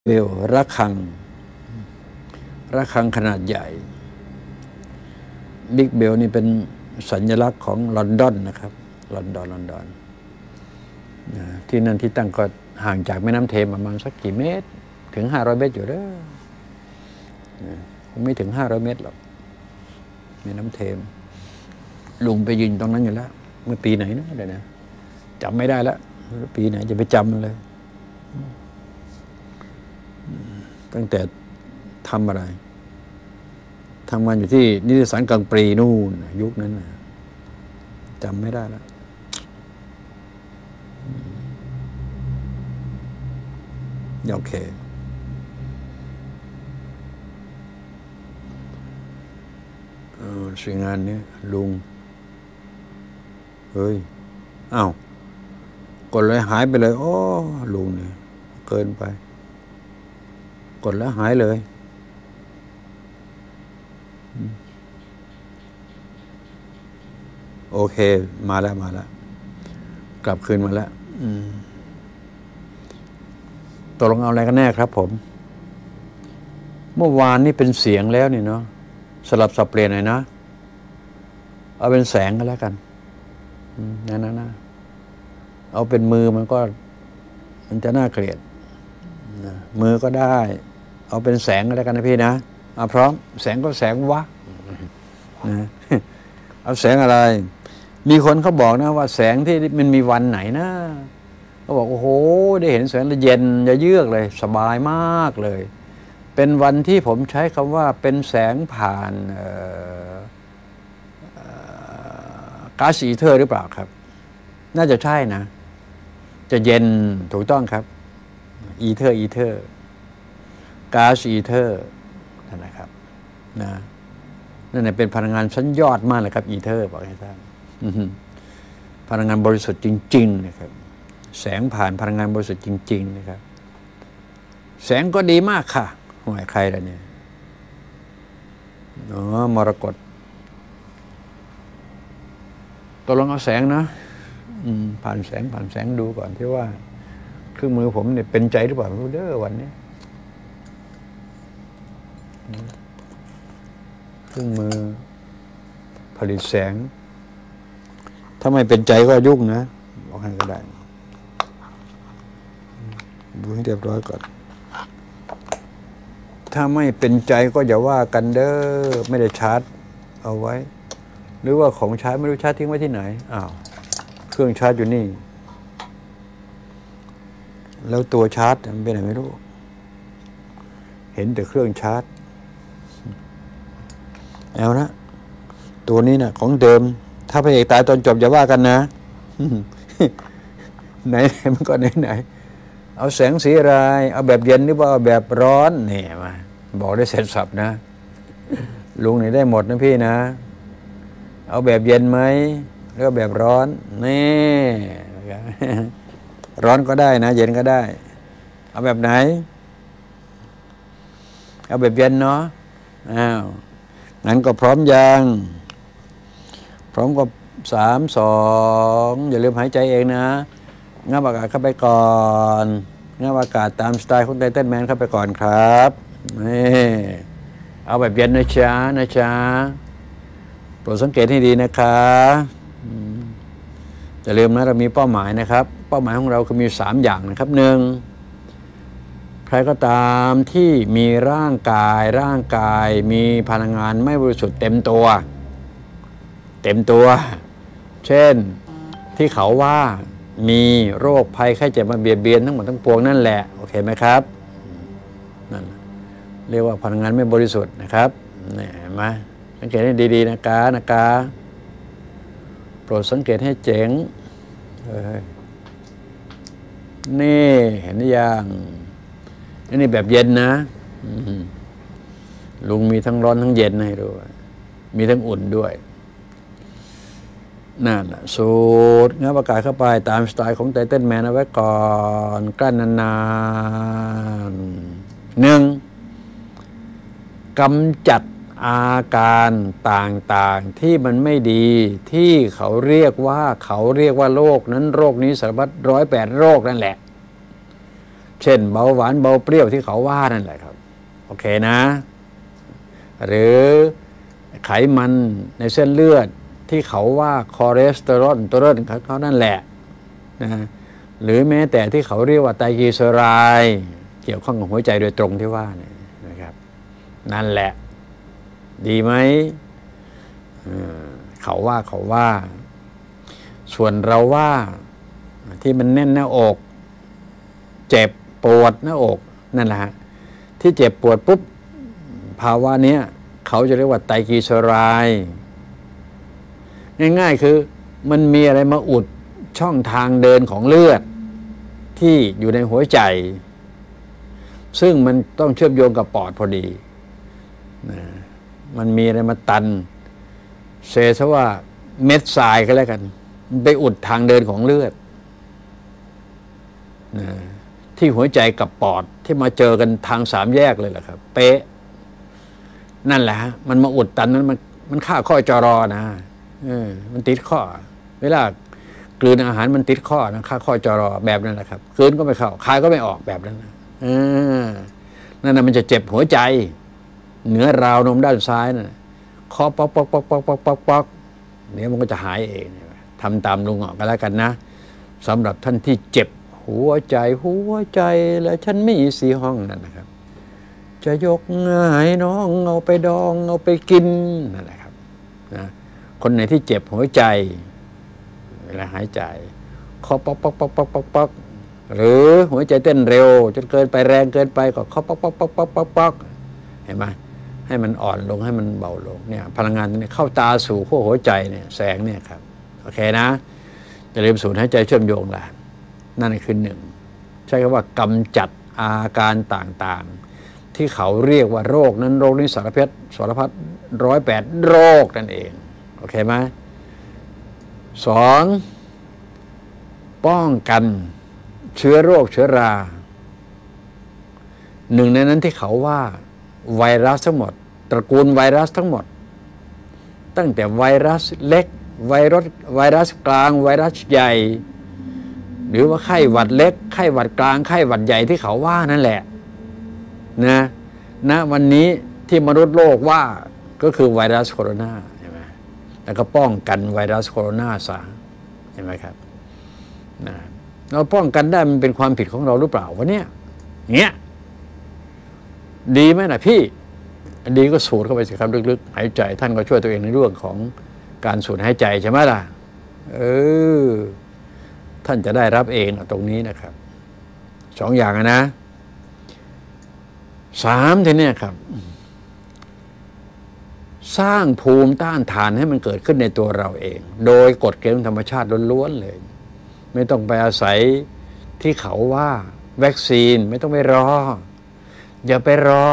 เบลระฆังขนาดใหญ่บิ๊กเบลนี่เป็นสัญลักษณ์ของลอนดอนนะครับลอนดอนที่นั่นที่ตั้งก็ห่างจากแม่น้ำเทมประมาณสักกี่เมตรถึง500 เมตรอยู่เด้อคงไม่ถึง500 เมตรหรอกแม่น้ำเทมลุงไปยืนตรงนั้นอยู่แล้วเมื่อปีไหนนะเดี๋ยวนะจำไม่ได้แล้วปีไหนจะไปจำมันเลยตั้งแต่ทำอะไรทำงานอยู่ที่นิตยสารกลางปรีนู่นยุคนั้นจำไม่ได้แล้วโอเคสิ่งงานนี้ลุงเฮ้ยอ้าวกดเลยหายไปเลยโอ้ลุงเนี่ยเกินไปกดแล้วหายเลยโอเคมาแล้วกลับคืนมาแล้วตกลงเอาอะไรกันแน่ครับผมเมื่อวานนี่เป็นเสียงแล้วนี่เนาะสลับสับเปลี่ยนหน่อยนะเอาเป็นแสงก็แล้วกันนั่นนะเอาเป็นมือมันจะน่าเกลียดมือก็ได้เอาเป็นแสงก็แล้วกันนะพี่นะพร้อมแสงก็แสงวะนะเอาแสงอะไรมีคนเขาบอกนะว่าแสงที่มันมีวันไหนนะเขาบอกโอ้โหได้เห็นแสงแล้วเย็นจะเยือกเลยสบายมากเลยเป็นวันที่ผมใช้คำว่าเป็นแสงผ่านก๊าซอีเทอร์หรือเปล่าครับน่าจะใช่นะจะเย็นถูกต้องครับอีเทอร์ก๊าซอีเทอร์นั่นนะครับนั่นเป็นพลังงานชั้นยอดมากเลยครับอีเทอร์บอกให้ท่านพลังงานบริสุทธิ์จริงๆนะครับแสงผ่านพลังงานบริสุทธิ์จริงๆนะครับแสงก็ดีมากค่ะห่วยใครล่ะเนี่ยมรกตตกลงเอาแสงนะผ่านแสงดูก่อนที่ว่าเครื่องมือผมเนี่ยเป็นใจหรือเปล่าไม่รู้เด้อวันนี้เครื่องมือผลิตแสงถ้าไม่เป็นใจก็ยุ่งนะบอกให้ก็ได้ดูให้เรียบร้อยก่อนถ้าไม่เป็นใจก็อย่าว่ากันเด้อไม่ได้ชาร์จเอาไว้หรือว่าของชาร์จไม่รู้ชาร์จทิ้งไว้ที่ไหนอ้าวเครื่องชาร์จอยู่นี่แล้วตัวชาร์จมันเป็นไหนไม่รู้เห็นแต่เครื่องชาร์จเอาละตัวนี้นะของเดิมถ้าพระเอกตายตอนจบอย่าว่ากันนะไหนมันก็ไหนเอาแสงสีอะไรเอาแบบเย็นหรือว่าเอาแบบร้อนนี่มาบอกได้เสร็จสับนะลุงนี่ได้หมดนะพี่นะเอาแบบเย็นไหมหรือแบบร้อนนี่ร้อนก็ได้นะเย็นก็ได้เอาแบบไหนเอาแบบเย็นเนาะงั้นก็พร้อมยังพร้อมก็3 2อย่าลืมหายใจเองนะงับอากาศเข้าไปก่อนงับอากาศตามสไตล์ของไททันแมนเข้าไปก่อนครับนี่เอาแบบเย็นนะจ๊ะโปรดสังเกตให้ดีนะคะอย่าลืมนะเรามีเป้าหมายนะครับเป้าหมายของเราคือมี3อย่างนะครับ1ใครก็ตามที่มีร่างกายมีพลังงานไม่บริสุทธิ์เต็มตัวเช่นที่เขาว่ามีโรคภัยไข้เจ็บมาเบียดเบียนทั้งหมดทั้งปวงนั่นแหละโอเคไหมครับนั่นเรียกว่าพลังงานไม่บริสุทธิ์นะครับนี่เห็นไหมสังเกตให้ดีๆนะกาโปรดสังเกตให้เจ๋งนี่เห็นหรือยังนี่แบบเย็นนะลุงมีทั้งร้อนทั้งเย็นให้ด้วยมีทั้งอุ่นด้วยนั่นแหละสูดงับอากาศเข้าไปตามสไตล์ของไททันแมนเอาไว้ก่อนกลั้นนานๆ1กำจัดอาการต่างๆที่มันไม่ดีที่เขาเรียกว่าโรคนั้นโรคนี้สารพัด108 โรคนั่นแหละเช่นเบาหวานเบาเปรี้ยวที่เขาว่านั่นแหละครับโอเคนะหรือไขมันในเส้นเลือดที่เขาว่าคอเลสเตอรอลเขานั่นแหละนะหรือแม้แต่ที่เขาเรียกว่าไตรกลีเซอไรด์เกี่ยวข้องกับหัวใจโดยตรงที่ว่านี่นะครับนั่นแหละดีไหมเขาว่าส่วนเราว่าที่มันแน่นหน้าอกเจ็บปวดหน้าอกนั่นแหละที่เจ็บปวดปุ๊บภาวะนี้เขาจะเรียกว่าไตรกลีเซอไรด์ง่ายๆคือมันมีอะไรมาอุดช่องทางเดินของเลือดที่อยู่ในหัวใจซึ่งมันต้องเชื่อมโยงกับปอดพอดีนะมันมีอะไรมาตันเซซะว่าเม็ดทรายก็แล้วกันไปอุดทางเดินของเลือดนะที่หัวใจกับปอดที่มาเจอกันทางสามแยกเลยแหละครับเป๊ะนั่นแหละมันมาอุดตันนั้นมันฆ่าข้อจรอนะมันติดข้อเวลากลืนอาหารมันติดข้อนะฆ่าข้อจรอแบบนั้นแหละครับกลืนก็ไม่เข้าคายก็ไม่ออกแบบนั้นนะนั่นนะมันจะเจ็บหัวใจเหนือราวนมด้านซ้ายนะเคาะป๊อกป๊อกป๊อกป๊อกป๊อกป๊อกป๊อกเดี๋ยวมันก็จะหายเองทำตามลุงออกกันแล้วกันนะสำหรับท่านที่เจ็บหัวใจและฉันมีสี่ห้องนั่นนะครับจะยกง่ายน้องเอาไปดองเอาไปกินนั่นแหละครับนะคนไหนที่เจ็บหัวใจเวลาหายใจเคาะป๊อกป๊อกป๊อกป๊อกป๊อกป๊อกหรือหัวใจเต้นเร็วจนเกินไปแรงเกินไปก็เคาะป๊อกป๊อกป๊อกป๊อกป๊อกป๊อกเห็นไหมให้มันอ่อนลงให้มันเบาลงเนี่ยพลังงานนี้เข้าตาสู่ขั้วหัวใจเนี่ยแสงเนี่ยครับโอเคนะจะเรียนศูนย์หายใจเชื่อมโยงแหละนั่นคือหนึ่งใช้คำว่ากำจัดอาการต่างๆที่เขาเรียกว่าโรคนั้นโรคนี้สารพัด108โรคนั่นเองโอเคไหมสองป้องกันเชื้อโรคเชื้อราหนึ่งในนั้นที่เขาว่าไวรัสทั้งหมดตระกูลไวรัสทั้งหมดตั้งแต่ไวรัสเล็กไวรัสกลางไวรัสใหญ่หรือว่าไข้หวัดเล็กไข้หวัดกลางไข้หวัดใหญ่ที่เขาว่านั่นแหละนะวันนี้ที่มนุษย์โลกว่าก็คือไวรัสโคโรนาใช่ไหมแล้วก็ป้องกันไวรัสโคโรนาซะใช่ไหมครับนะเราป้องกันได้มันเป็นความผิดของเราหรือเปล่าวะเนี่ยเงี้ยดีไหมนะพี่ดีก็สูดเข้าไปสิครับลึกๆหายใจท่านก็ช่วยตัวเองในเรื่องของการสูดหายใจใช่ไหมล่ะท่านจะได้รับเองตรงนี้นะครับสองอย่างนะสามทีนี้ครับสร้างภูมิต้านทานให้มันเกิดขึ้นในตัวเราเองโดยกฎเกณฑ์ธรรมชาติล้วนๆเลยไม่ต้องไปอาศัยที่เขาว่าวัคซีนไม่ต้องไปรออย่าไปรอ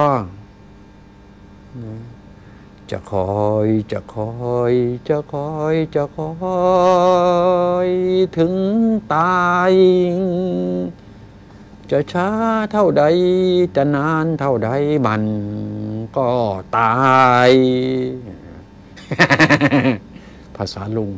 จะคอยถึงตายจะช้าเท่าใดจะนานเท่าใดมันก็ตายภาษาลุง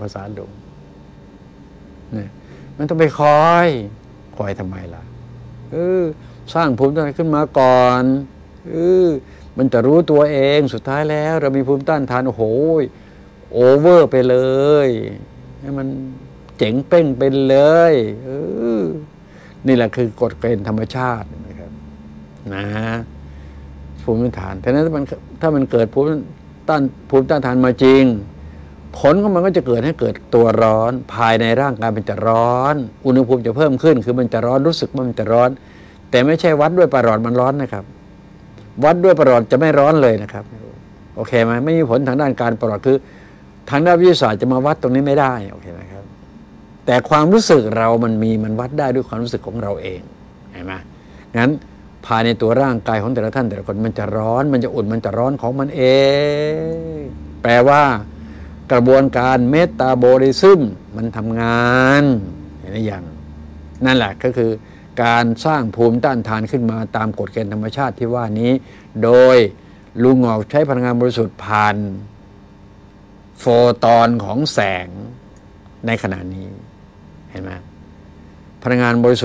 เนี่ยมันต้องไปคอยทำไมล่ะสร้างภูมิต้านทานขึ้นมาก่อนมันจะรู้ตัวเองสุดท้ายแล้วเรามีภูมิต้านทานโอ้โหโอเวอร์ไปเลยให้มันเจ๋งเป้งเป็นเลยนี่แหละคือกฎเกณฑ์ธรรมชาตินะครับนะภูมิต้านทานแต่นั้นถ้ามันเกิดภูมิต้านทานมาจริงผลของมันก็จะเกิดให้เกิดตัวร้อนภายในร่างกายมันจะร้อนอุณหภูมิจะเพิ่มขึ้นคือมันจะร้อนรู้สึกว่ามันจะร้อนแต่ไม่ใช่วัดด้วยประหลอดมันร้อนนะครับวัดด้วยประหลอดจะไม่ร้อนเลยนะครับโอเคไหมไม่มีผลทางด้านการประหลอดคือทางด้านวิทยาศาสตร์จะมาวัดตรงนี้ไม่ได้โอเคไหมครับแต่ความรู้สึกเรามันวัดได้ด้วยความรู้สึกของเราเองเห็นไหมงั้นภายในตัวร่างกายของแต่ละท่านแต่ละคนมันจะร้อนมันจะอุ่นมันจะร้อนของมันเองแปลว่ากระบวนการเมตาบอลิซึมมันทำงานเห็นไหมอย่างนั่นแหละก็คือการสร้างภูมิต้านทานขึ้นมาตามกฎเกณฑ์ธรรมชาติที่ว่านี้โดยลุงออกใช้พลังงานบริสุทธิ์ผ่านโฟตอนของแสงในขณะนี้เห็นไหมพลังงานบริสุทธิ์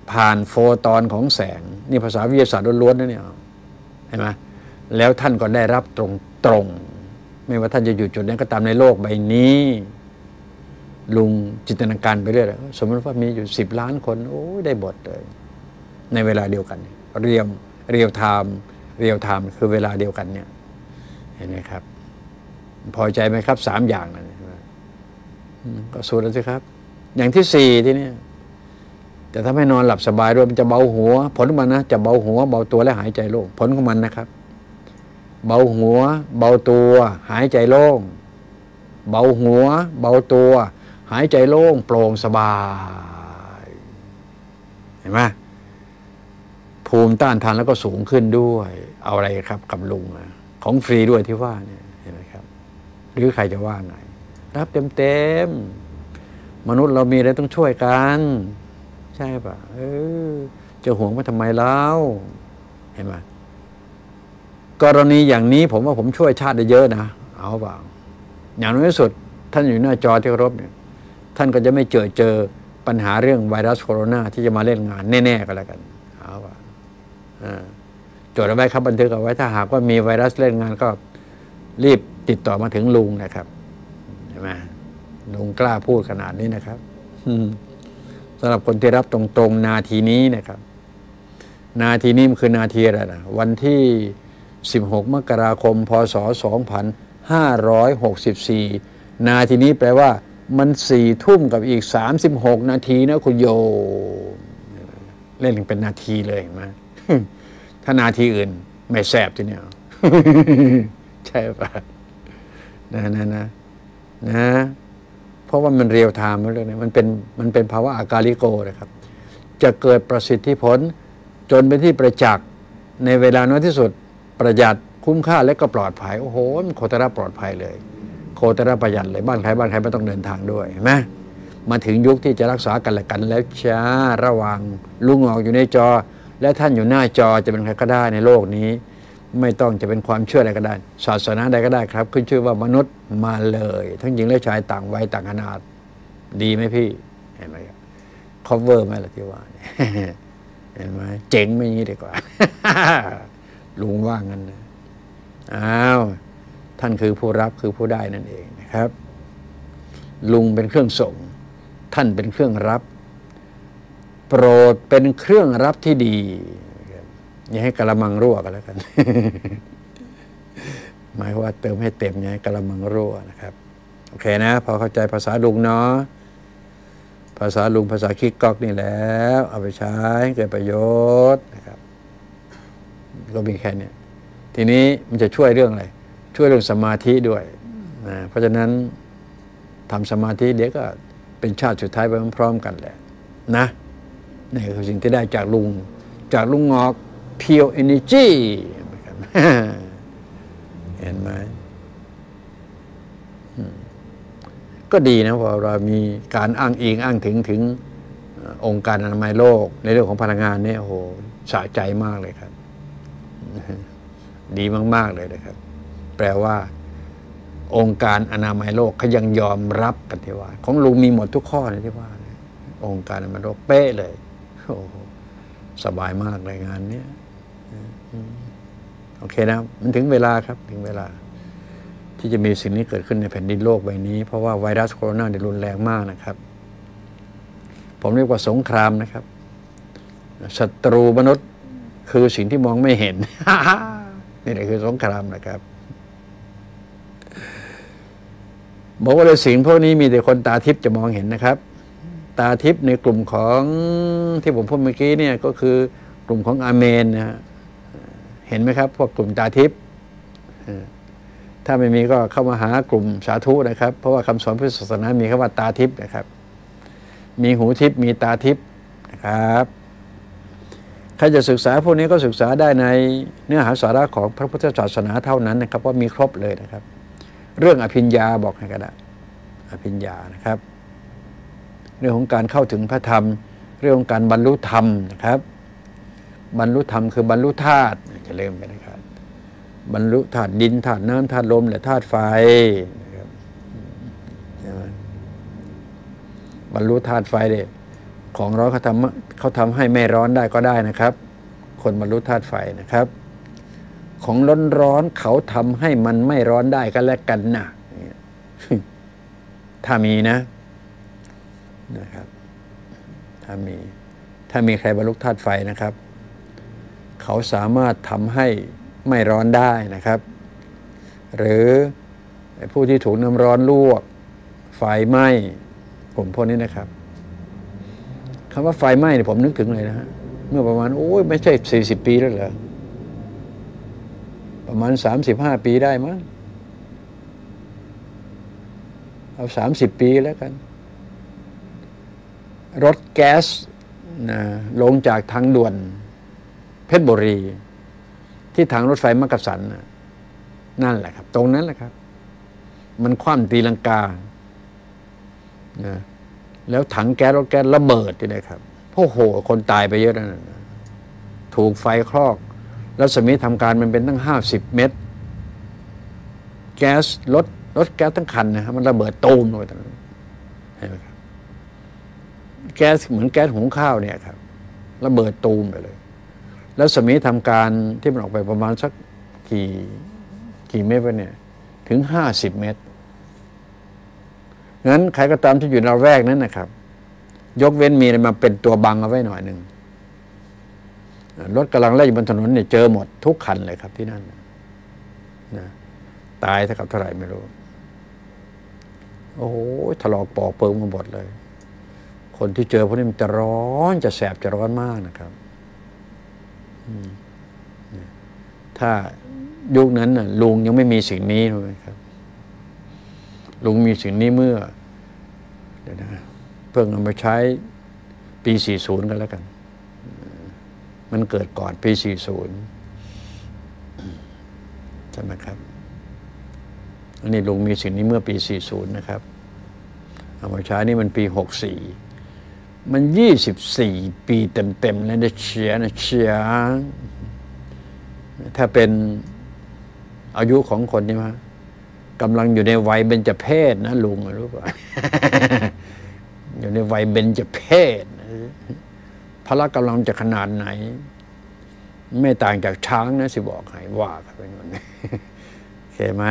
ผ่านโฟตอนของแสงนี่ภาษาวิทยาศาสตร์ล้วนๆนะเนี่ยเห็นไหมแล้วท่านก็ได้รับตรงไม่ว่าท่านจะอยู่จุดนั้นก็ตามในโลกใบนี้ลุงจินตนาการไปเรื่อยสมมติว่ามีอยู่10 ล้านคนโอ้ยได้บทเลยในเวลาเดียวกันเรียลไทม์คือเวลาเดียวกันเนี่ยเห็นไหมครับพอใจไหมครับ3 อย่างนั่นก็สู้แล้วสิครับอย่างที่4ที่นี่แต่ถ้าไม่นอนหลับสบายด้วยมันจะเบาหัวผลของมันนะจะเบาหัวเบาตัวและหายใจโล่งผลของมันนะครับเบาหัวเบาตัวหายใจโล่งเบาหัวเบาตัวหายใจโล่งโปร่งสบายเห็นไหมภูมิต้านทานแล้วก็สูงขึ้นด้วยเอาอะไรครับกับลุงของฟรีด้วยที่ว่าเนี่ยเห็นไหมครับหรือใครจะว่าไงรับเต็มมนุษย์เรามีอะไรต้องช่วยกันใช่ป่ะจะห่วงว่าทำไมเล่าเห็นไหมกรณีอย่างนี้ผมว่าผมช่วยชาติได้เยอะนะเอาเปล่าอย่างน้อยที่สุดท่านอยู่หน้าจอที่เคารพเนี่ยท่านก็จะไม่เจอปัญหาเรื่องไวรัสโคโรนาที่จะมาเล่นงานแน่ๆก็แล้วกันเอาเปล่าจดเอาไว้ครับบันทึกเอาไว้ถ้าหากว่ามีไวรัสเล่นงานก็รีบติดต่อมาถึงลุงนะครับเห็นไหมลุงกล้าพูดขนาดนี้นะครับสำหรับคนที่รับตรงๆนาทีนี้นะครับนาทีนี้มันคือนาทีอะไรนะวันที่16 มกราคม พ.ศ. 2564นาทีนี้แปลว่ามัน4 ทุ่มกับอีก36 นาทีนะคุณโยเล่นเป็นนาทีเลยเห็นไหมถ้านาทีอื่นไม่แสบทีเนี้ยใช่ปะนะเพราะว่ามันเรียลไทม์เรื่องนี้มันเป็นภาวะอากาลิโกนะครับจะเกิดประสิทธิผลจนเป็นที่ประจักษ์ในเวลาน้อยที่สุดประหยัดคุ้มค่าและก็ปลอดภัยโอ้โหมันโคตรปลอดภัยเลยโคตรประหยัดเลยบ้านใครไม่ต้องเดินทางด้วยเห็นไหมมาถึงยุคที่จะรักษากันและกันแล้วจ้าระหว่างลุงออกอยู่ในจอและท่านอยู่หน้าจอจะเป็นใครก็ได้ในโลกนี้ไม่ต้องจะเป็นความเชื่ออะไรก็ได้ศาสนาใดก็ได้ครับขึ้นชื่อว่ามนุษย์มาเลยทั้งหญิงและชายต่างวัยต่างขนาดดีไหมพี่เห็นไหมครับ cover ไหมล่ะที่ว่าเห็นไหมเจ๋งไม่งี้ดีกว่า ลุงว่างั้นนะอ้าวท่านคือผู้รับคือผู้ได้นั่นเองนะครับลุงเป็นเครื่องส่งท่านเป็นเครื่องรับโปรดเป็นเครื่องรับที่ดีอย่าให้กะละมังรั่วกันแล้วกัน หมายว่าเติมให้เต็มอย่าให้กะละมังรั่วนะครับโอเคนะพอเข้าใจภาษาลุงเนาะภาษาลุงภาษาคิกก๊อกนี่แล้วเอาไปใช้ให้เกิดประโยชน์นะครับก็มีแค่นี้ทีนี้มันจะช่วยเรื่องอะไรช่วยเรื่องสมาธิด้วยนะเพราะฉะนั้นทำสมาธิเดี๋ยวก็เป็นชาติสุดท้ายไปพร้อมกันแหละนะนี่คือสิ่งที่ได้จากลุงงอกPure Energy เห็นไหมก็ดีนะพอเรามีการอ้างอิงอ้างถึงองค์การอนามัยโลกในเรื่องของพลังงานเนี่ยโอ้โหสะใจมากเลยครับดีมากๆเลยนะครับแปลว่าองค์การอนามัยโลกเขายังยอมรับกันที่ว่าของลุงมีหมดทุกข้อเลยที่ว่าองค์การอนามัยโลกเป๊ะเลยโอ้โหสบายมากเลยงานนี้โอเคนะมันถึงเวลาครับถึงเวลาที่จะมีสิ่งนี้เกิดขึ้นในแผ่นดินโลกใบนี้เพราะว่าไวรัสโคโรนาเนี่ยรุนแรงมากนะครับผมเรียกว่าสงครามนะครับศัตรูมนุษย์คือสิ่งที่มองไม่เห็น นี่แหละคือสงครามนะครับบอกว่าเลยสิ่งพวกนี้มีแต่คนตาทิพย์จะมองเห็นนะครับตาทิพย์ในกลุ่มของที่ผมพูดเมื่อกี้เนี่ยก็คือกลุ่มของอาเมนนะฮะเห็นไหมครับพวกกลุ่มตาทิพย์ถ้าไม่มีก็เข้ามาหากลุ่มสาธุนะครับเพราะว่าคำสอนพุทธศาสนามีคำว่าตาทิพย์นะครับมีหูทิพย์มีตาทิพย์นะครับใครจะศึกษาพวกนี้ก็ศึกษาได้ในเนื้อหาสาระของพระพุทธศาสนาเท่านั้นนะครับว่ามีครบเลยนะครับเรื่องอภิญญาบอกให้ก็ได้อภิญญานะครับเรื่องของการเข้าถึงพระธรรมเรื่องของการบรรลุธรรมนะครับบรรลุธรรมคือบรรลุธาตุจะเริ่มไปนะครับบรรลุธาตุดินธาตุน้ำธาตุลมและธาตุไฟนะครับบรรลุธาตุไฟเนี่ยของร้อนเขาทำให้ไม่ร้อนได้ก็ได้นะครับคนบรรลุธาตุไฟนะครับของร้อนเขาทำให้มันไม่ร้อนได้ก็แล้วกันนะถ้ามีนะครับถ้ามีใครบรรลุธาตุไฟนะครับเขาสามารถทำให้ไม่ร้อนได้นะครับหรือผู้ที่ถูกน้ำร้อนลวกไฟไหม้ผมพวกนี้นะครับคำว่าไฟไหม้เนี่ยผมนึกถึงเลยนะฮะเมื่อประมาณไม่ใช่40 ปีแล้วเหรอประมาณ35 ปีได้มั้งเอา30 ปีแล้วกันรถแก๊สลงจากทางด่วนเพชรบุรีที่ทางรถไฟมักกะสันนั่นแหละครับตรงนั้นแหละครับมันคว่ำตีลังกาแล้วถังแก๊สรถแก๊สระเบิดที่ไหนครับโอ้โหคนตายไปเยอะนะถูกไฟคลอกรัศมีทำการมันเป็นตั้ง50 เมตรแก๊สรถแก๊สทั้งคันนะครับมันระเบิดตูมลงไปตรงนั้นเห็นไหมครับแก๊สเหมือนแก๊สหุงข้าวเนี่ยครับระเบิดตูมไปเลยรัศมีทำการที่มันออกไปประมาณสักกี่เมตรเนี่ยถึง50 เมตรงั้นใครก็ตามที่อยู่ในละแวกนั้นนะครับยกเว้นมีอะไรมาเป็นตัวบังเอาไว้หน่อยหนึ่งรถกำลังไล่อยู่บนถนนเนี่ยเจอหมดทุกคันเลยครับที่นั่นนะตายเท่ากับเท่าไหร่ไม่รู้โอ้โหถลอกปอกเปิงมาหมดเลยคนที่เจอพวกนี้มันจะร้อนจะแสบจะร้อนมากนะครับถ้ายุคนั้นน่ะลุงยังไม่มีสิ่งนี้เลยครับลุงมีสิ่งนี้เมื่อเดี๋ยวนะเพิ่งเอามาใช้ปี40กันแล้วกันมันเกิดก่อนปี40ใช่ไหมครับอันนี้ลุงมีสิ่งนี้เมื่อปี40นะครับเอามาใช้นี่มันปี64มัน24 ปีเต็มๆแล้วนะเชียถ้าเป็นอายุของคนนี่มั้ยกำลังอยู่ในวัยเบญจเพสนะลุงรู้ป่ะ อยู่ในวัยเบญจเพสพละกำลังจะขนาดไหนไม่ต่างจากช้างนะสิบอกให้ว่ากันเป็นวันนี้โอเคไหม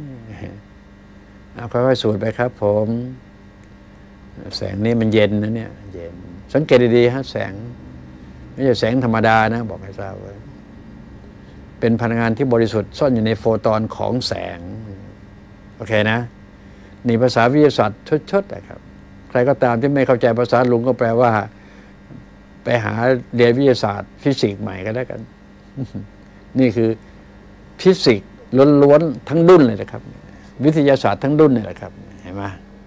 เอาค่อยๆสูดไปครับผมแสงนี้มันเย็นนะเนี่ยเย็นสังเกตดีๆฮะแสงไม่ใช่แสงธรรมดานะบอกให้ทราบไว้เป็นพลังงานที่บริสุทธิ์ซ่อนอยู่ในโฟตอนของแสงโอเคนะนี่ภาษาวิทยาศาสตร์ชดๆนะครับใครก็ตามที่ไม่เข้าใจภาษาลุงก็แปลว่าไปหาเรียนวิทยาศาสตร์ฟิสิกส์ใหม่ก็แล้วกันนี่คือฟิสิกส์ล้วนๆทั้งดุ้นเลยนะครับวิทยาศาสตร์ทั้งดุ้นนี่แหละครับเห็นไหม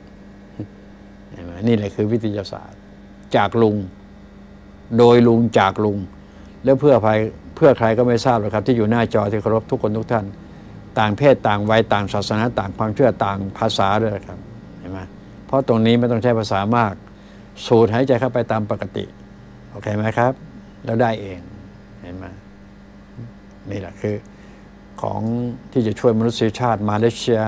นี่แหละคือวิทยาศาสตร์จากลุงโดยลุงจากลุงแล้วเพื่อใครก็ไม่ทราบหรอกครับที่อยู่หน้าจอที่เคารพทุกคนทุกท่านต่างเพศต่างวัยต่างศาสนาต่างความเชื่อต่างภาษาด้วยครับเห็นไหมเพราะตรงนี้ไม่ต้องใช้ภาษามากสูดหายใจเข้าไปตามปกติโอเคไหมครับแล้วได้เองเห็นไหมนี่แหละคือของที่จะช่วยมนุษยชาติมาเลเซีย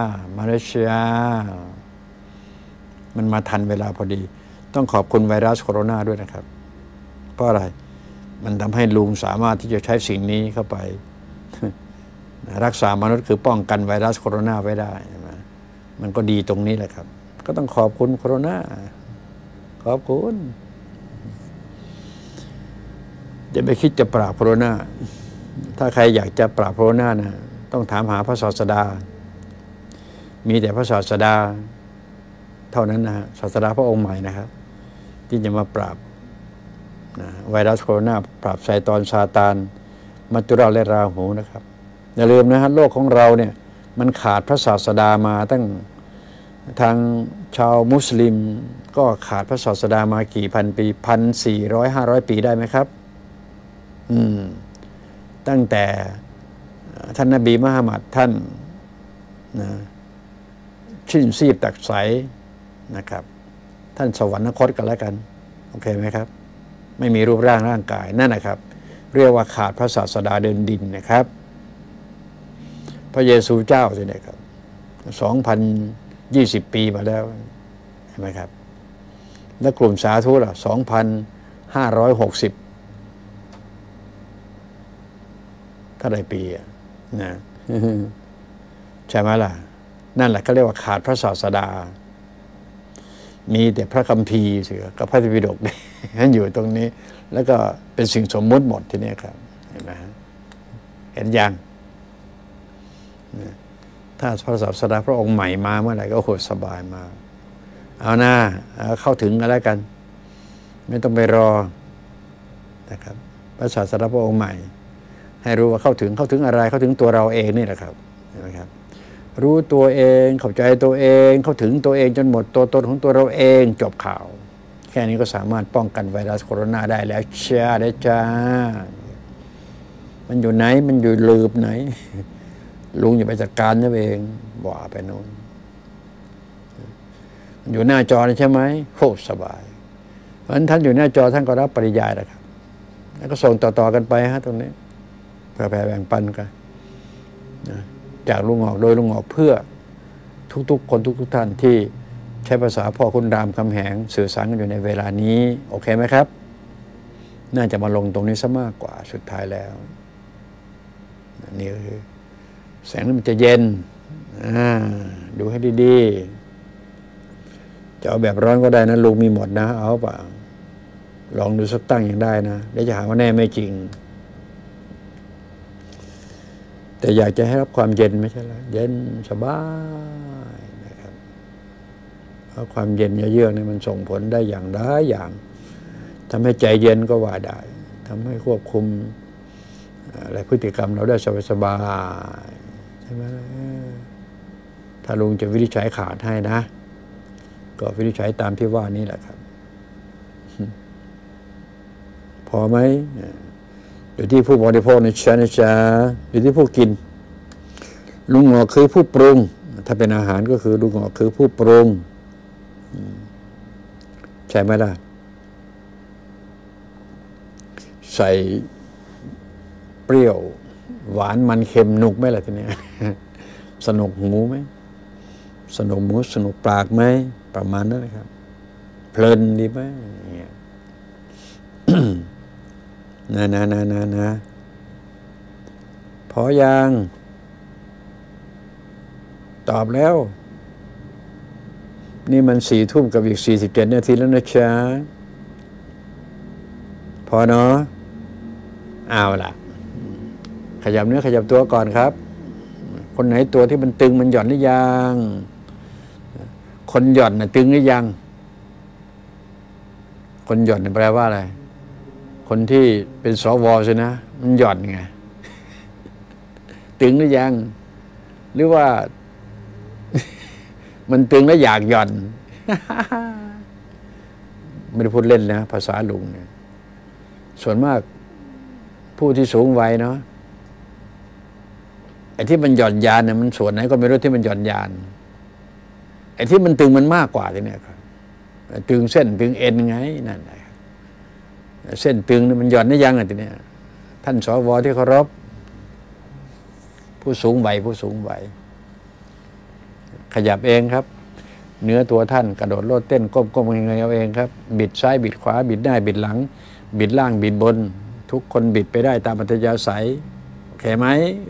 มันมาทันเวลาพอดีต้องขอบคุณไวรัสโคโรนาด้วยนะครับเพราะอะไรมันทำให้ลุงสามารถที่จะใช้สิ่งนี้เข้าไปรักษามนุษย์คือป้องกันไวรัสโคโรนาไว้ได้มันก็ดีตรงนี้แหละครับก็ต้องขอบคุณโคโรนาขอบคุณอย่าไปคิดจะปราบโคโรนาถ้าใครอยากจะปราบโคโรนานะต้องถามหาพระศาสดามีแต่พระศาสดาเท่านั้นนะฮะศาสดาพระองค์ใหม่นะครับที่จะมาปราบไวรัสโคโรนาปราบไซตอนซาตานมัจจุราชและราหูนะครับอย่าลืมนะฮะโลกของเราเนี่ยมันขาดพระศาสดามาตั้งทางชาวมุสลิมก็ขาดพระศาสดามากี่พันปี1,400-500 ปีได้ไหมครับตั้งแต่ท่านนบีมุฮัมมัดท่านสิ้นชีพตักไสนะครับท่านสวรรคตกันแล้วกันโอเคไหมครับไม่มีรูปร่างกายนั่นนะครับเรียกว่าขาดพระศาสดาเดินดินนะครับพระเยซูเจ้าสิเนี่ยครับ2,020 ปีมาแล้วเห็นไหมครับแล้วกลุ่มสาธุล่ะ2,560เท่าไรปีนะใช่ไหมล่ะนั่นแหละเขาเรียกว่าขาดพระศาสดามีแต่พระคัมภีร์เสือกับพระธรรมปิฎกนั่นอยู่ตรงนี้แล้วก็เป็นสิ่งสมมุติหมดทีนี้ครับเห็นไหมเห็นยังถ้าพระศาสดาพระองค์ใหม่มาเมื่อไหร่ก็โหดสบายมากเอาหน้าเข้าถึงกันแล้วกันไม่ต้องไปรอนะครับพระศาสดาพระองค์ใหม่ให้รู้ว่าเข้าถึงอะไรเข้าถึงตัวเราเองนี่แหละครับเห็นไหมครับรู้ตัวเองเข้าใจตัวเองเข้าถึงตัวเองจนหมดตัวตนของตัวเราเองจบข่าวแค่นี้ก็สามารถป้องกันไวรัสโคโรนาได้แล้วจ้ามันอยู่ไหนมันอยู่ลืบไหนลุงอย่าไปจัดการตัวเองบ่าไปโน่นมันอยู่หน้าจอใช่ไหมโคตรสบายเพราะฉะนั้นท่านอยู่หน้าจอท่านก็รับปริยายแล้วครับแล้วก็ส่งต่อๆกันไปฮะตรงนี้แผ่แบ่งปันกันจากลุงออกโดยลุงออกเพื่อทุกๆคนทุกท่านที่ใช้ภาษาพ่อคุณรามคำแหงสื่อสารกันอยู่ในเวลานี้โอเคไหมครับน่าจะมาลงตรงนี้ซะมากกว่าสุดท้ายแล้วนี่คือแสงนั้นมันจะเย็นดูให้ดีๆจะเอาแบบร้อนก็ได้นะลุงมีหมดนะเอาเปล่าลองดูสักตั้งยังได้นะเดี๋ยวจะหาว่าแน่ไม่จริงแต่อยากจะให้รับความเย็นไม่ใช่เหรอเย็นสบายนะครับเพราะความเย็นเยือกนี่มันส่งผลได้อย่างใดอย่างทำให้ใจเย็นก็ว่าได้ทำให้ควบคุมอะไรพฤติกรรมเราได้สบายๆใช่ไหมถ้าลุงจะวินิจฉัยขาดให้นะก็วินิจฉัยตามที่ว่านี้แหละครับพอไหมอยู่ที่ผู้บริโภคนะจ๊ะอยู่ที่ผู้กินลุงหงอกคือผู้ปรุงถ้าเป็นอาหารก็คือลุงหงอกคือผู้ปรุงใช่ไหมล่ะใส่เปรี้ยวหวานมันเค็มหนุกไหมล่ะทีนี้สนุกหูไหมสนุกหูสนุกปากไหมประมาณนั้นนะครับเพลินดีไหมเนี่ยนะพอยังตอบแล้วนี่มัน4 ทุ่มกับอีก47 นาทีแล้วนะจ๊ะพอเนาะเอาล่ะขยับเนื้อขยับตัวก่อนครับคนไหนตัวที่มันตึงมันหย่อนหรือยังคนหย่อนน่ะตึงหรือยังคนหย่อนแปลว่าอะไรคนที่เป็นสวใช่นะมันหย่อนไงตึงหรือยังหรือว่า มันตึงแล้วอยากหย่อน ไม่ได้พูดเล่นนะภาษาลุงเนี่ยส่วนมากผู้ที่สูงวัยเนาะไอ้ที่มันหย่อนยานเนี่ยมันส่วนไหนก็ไม่รู้ที่มันหย่อนยานไอ้ที่มันตึงมันมากกว่าทีเนี้ยครับตึงเส้นตึงเอ็นไงนั่นแหละเส้นตึงนี่มันหย่อนได้ยังอ่ะทีเนี้ยท่านสวที่เคารพผู้สูงวัยขยับเองครับเนื้อตัวท่านกระโดดโลดเต้นก้มเงยเอาเองครับบิดซ้ายบิดขวาบิดหน้าบิดหลังบิดล่างบิดบนทุกคนบิดไปได้ตามอัธยาศัยโอเคไหม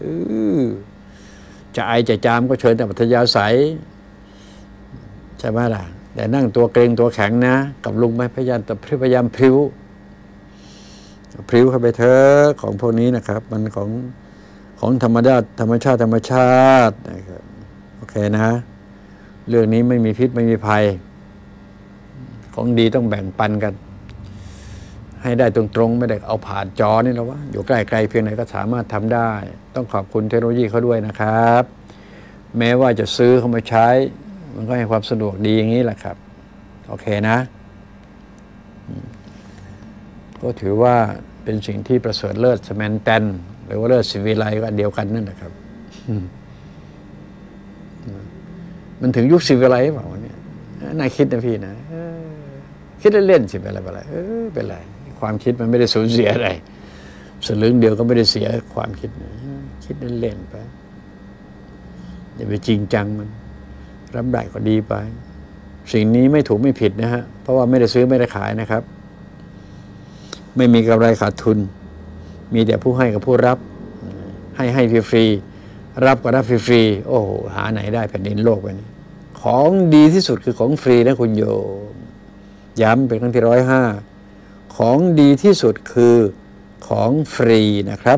จะไอจะจามก็เชิญตามอัธยาศัยใช่ไหมล่ะแต่นั่งตัวเกรงตัวแข็งนะกับลุงไม่พยายามพริ้วเข้าไปเถอะของพวกนี้นะครับมันของธรรมชาตินะครับโอเคนะเรื่องนี้ไม่มีพิษไม่มีภัยของดีต้องแบ่งปันกันให้ได้ตรงๆไม่ได้เอาผ่านจอนี่หรอวะอยู่ใกล้ๆเพียงไหนก็สามารถทำได้ต้องขอบคุณเทคโนโลยีเขาด้วยนะครับแม้ว่าจะซื้อเข้ามาใช้มันก็ให้ความสะดวกดีอย่างนี้แหละครับโอเคนะก็ถือว่าเป็นสิ่งที่ประเสริฐเลิศสแมนแตนหรือว่าเลิศศิวิไลก็เดียวกันนั่นแหละครับมันถึงยุคศิวิไลเปล่าเนี่ยน่าคิดนะพี่นะคิดเล่นๆสิเป็นอะไรเป็นไรความคิดมันไม่ได้สูญเสียอะไรสลึงเดียวก็ไม่ได้เสียความคิดคิดเล่นๆไปอย่าไปจริงจังมันรับได้ก็ดีไปสิ่งนี้ไม่ถูกไม่ผิดนะฮะเพราะว่าไม่ได้ซื้อไม่ได้ขายนะครับไม่มีกำไรขาดทุนมีแต่ผู้ให้กับผู้รับให้ฟรีๆรับก็รับฟรีๆโอ้โหหาไหนได้แผ่นดินโลกไปนี้ของดีที่สุดคือของฟรีนะคุณโยมย้ำเป็นครั้งที่105ของดีที่สุดคือของฟรีนะครับ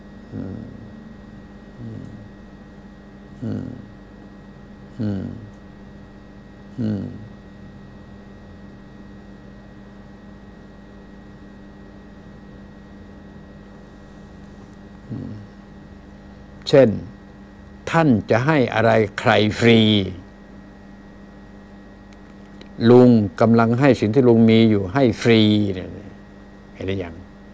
เช่นท่านจะให้อะไรใครฟรีลุงกำลังให้สิ่งที่ลุงมีอยู่ให้ฟรีเนี่ยเห็นหรือยัง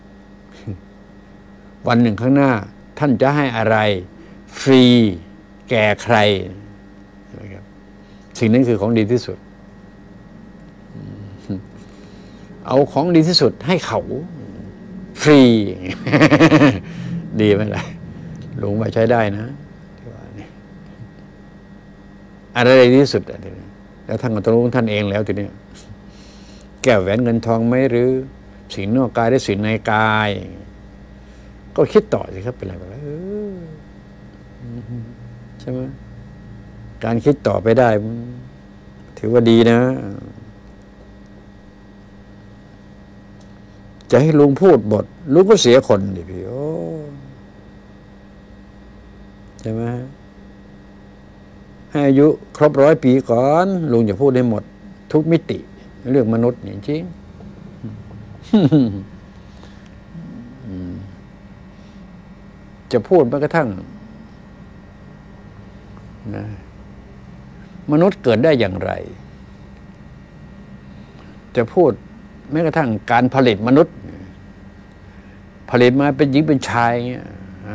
วันหนึ่งข้างหน้าท่านจะให้อะไรฟรีแก่ใครนะครับสิ่งนั้นคือของดีที่สุดเอาของดีที่สุดให้เขาฟรีดีไหมล่ะลุงมาใช้ได้นะอะไรดีที่สุดแล้วท่านก็ต้องรู้ท่านเองแล้วทีนี้แก้วแหวนเงินทองไหมหรือสิ่งนอกกายหรือสิ่งในกายก็คิดต่อสิครับเป็นอะไรใช่ไหมการคิดต่อไปได้ถือว่าดีนะจะให้ลุงพูดบทลุงก็เสียคนดิพี่โอ้ใช่ไหมให้อายุครบ100 ปีก่อนลุงจะพูดได้หมดทุกมิติเรื่องมนุษย์จริงจะพูดแม้กระทั่งนะมนุษย์เกิดได้อย่างไรจะพูดแม้กระทั่งการผลิตมนุษย์ผลิตมาเป็นหญิงเป็นชายเงี้ย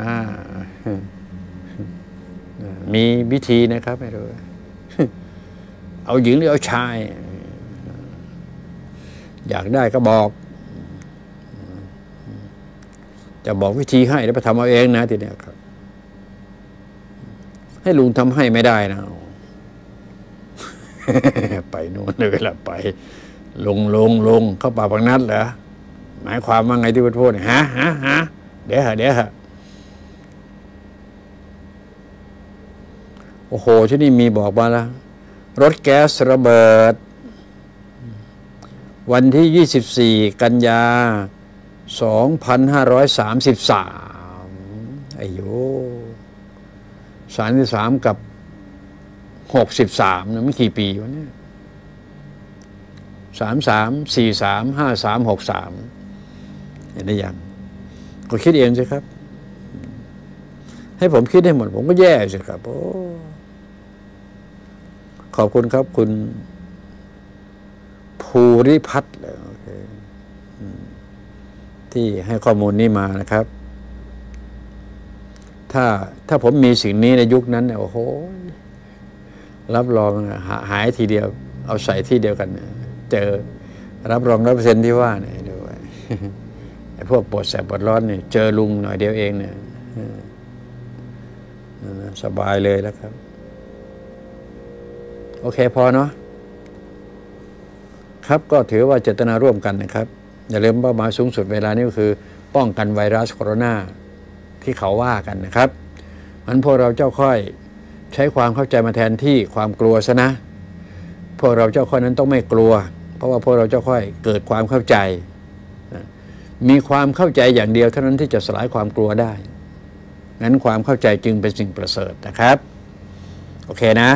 มีวิธีนะครับไม่รู้เอาหญิงหรือเอาชายอยากได้ก็บอกจะบอกวิธีให้แล้วไปทำเอาเองนะทีเนี้ยครับให้ลุงทำให้ไม่ได้นะไปโน่นเลยเวลาไปลงเข้าป่าบางนัดเหรอหมายความว่าไงที่พูดฮะเดี๋ยวโอ้โหที่นี่มีบอกมาแล้วรถแก๊สระเบิดวันที่24 กันยา 2533ไอ้โย33กับ63นะไม่กี่ปีวะเนี่ย33 43 53 63เห็นได้ยังก็คิดเองสิครับให้ผมคิดให้หมดผมก็แย่สิครับโอ้ขอบคุณครับคุณภูริพัฒน์ที่ให้ข้อมูลนี้มานะครับถ้าผมมีสิ่งนี้ในยุคนั้นเนี่ยโอ้โหรับรองหายทีเดียวเอาใส่ที่เดียวกันเจอรับรอง100%ที่ว่าเนี่ยด้วยไอ้พวกปวดแสบปวดร้อนเนี่ยเจอลุงหน่อยเดียวเองเนี่ยสบายเลยแล้วครับโอเคพอเนาะครับก็ถือว่าเจตนาร่วมกันนะครับอย่าลืมเป้าหมายสูงสุดเวลานี้ก็คือป้องกันไวรัสโคโรนาที่เขาว่ากันนะครับมันพวกเราเจ้าค่อยใช้ความเข้าใจมาแทนที่ความกลัวซะนะพวกเราเจ้าค่อยนั้นต้องไม่กลัวเพราะว่าพวกเราเจ้าค่อยเกิดความเข้าใจมีความเข้าใจอย่างเดียวเท่านั้นที่จะสลายความกลัวได้งั้นความเข้าใจจึงเป็นสิ่งประเสริฐนะครับโอเคนะ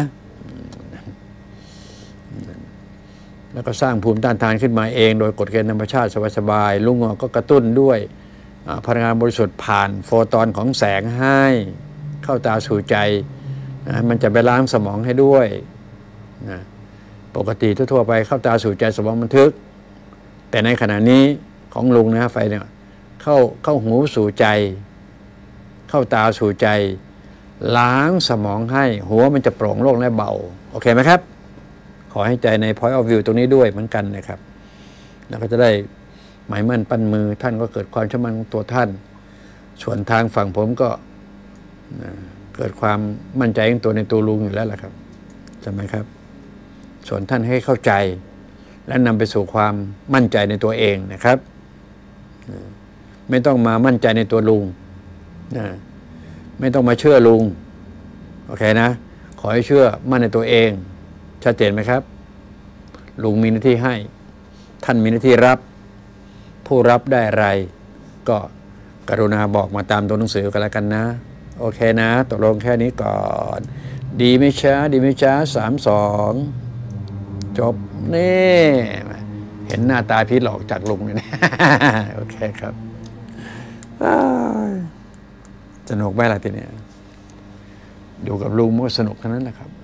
แล้วก็สร้างภูมิต้านทานขึ้นมาเองโดยกฎเกณฑ์ธรรมชาติสบายๆลุงงอก็กระตุ้นด้วยพลังงานบริสุทธิ์ผ่านโฟตอนของแสงให้เข้าตาสู่ใจมันจะไปล้างสมองให้ด้วยนะปกติทั่วๆไปเข้าตาสู่ใจสมองบันทึกแต่ในขณะนี้ของลุงนะไฟเนี่ยเข้าหูสู่ใจเข้าตาสู่ใจล้างสมองให้หัวมันจะโปร่งโล่งและเบาโอเคไหมครับขอให้ใจใน point of view ตรงนี้ด้วยเหมือนกันนะครับแล้วก็จะได้หมายมั่นปั้นมือท่านก็เกิดความเชื่อมั่นของตัวท่านส่วนทางฝั่งผมก็เกิดความมั่นใจของตัวในตัวลุงอยู่แล้วล่ะครับใช่ไหมครับส่วนท่านให้เข้าใจและนำไปสู่ความมั่นใจในตัวเองนะครับไม่ต้องมามั่นใจในตัวลุงไม่ต้องมาเชื่อลุงโอเคนะขอให้เชื่อมั่นในตัวเองชัดเจนไหมครับลุงมีหน้าที่ให้ท่านมีหน้าที่รับผู้รับได้อะไรก็กรุณาบอกมาตามตัวหนังสือกันแล้วกันนะโอเคนะตกลงแค่นี้ก่อนดีไหมช้าดีไหมช้า3-2จบนี่เห็นหน้าตาพี่หลอกจากลุงเนี่ยโอเคครับสนุกไหมล่ะทีเนี้ยอยู่กับลุงมันก็สนุกทั้งนั้นแหละครับ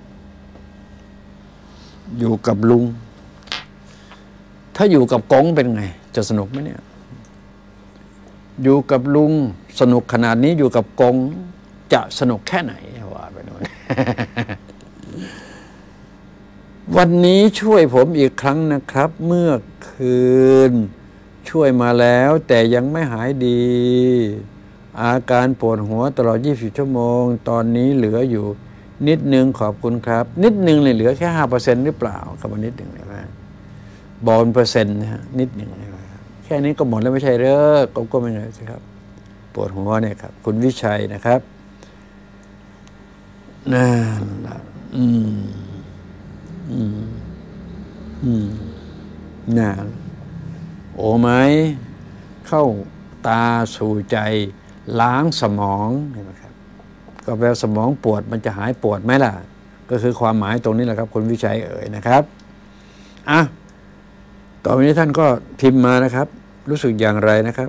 อยู่กับลุงถ้าอยู่กับกงเป็นไงจะสนุกไหมเนี่ยอยู่กับลุงสนุกขนาดนี้อยู่กับกงจะสนุกแค่ไหนว่าไปโน่น วันนี้ช่วยผมอีกครั้งนะครับเมื่อคืนช่วยมาแล้วแต่ยังไม่หายดีอาการปวดหัวตลอด24ชั่วโมงตอนนี้เหลืออยู่นิดนึงขอบคุณครับนิดนึงเลยเหลือแค่ 5% หรือเปล่าครับนิดนึงเลยนะบอลเปอร์เซ็นต์นะฮะนิดนึงแค่นี้ก็หมดแล้วไม่ใช่เด้อก็ไม่ใช่สิครับปวดหัวเนี่ยครับคุณวิชัยนะครับนั่นล่ะน่าโอ้ไหมเข้าตาสู่ใจล้างสมองเห็นไหมครับก็แปลว่าสมองปวดมันจะหายปวดไหมล่ะก็คือความหมายตรงนี้แหละครับคุณวิชัยเอ่ยนะครับต่อไปนี้ท่านก็พิมพ์มานะครับรู้สึกอย่างไรนะครับ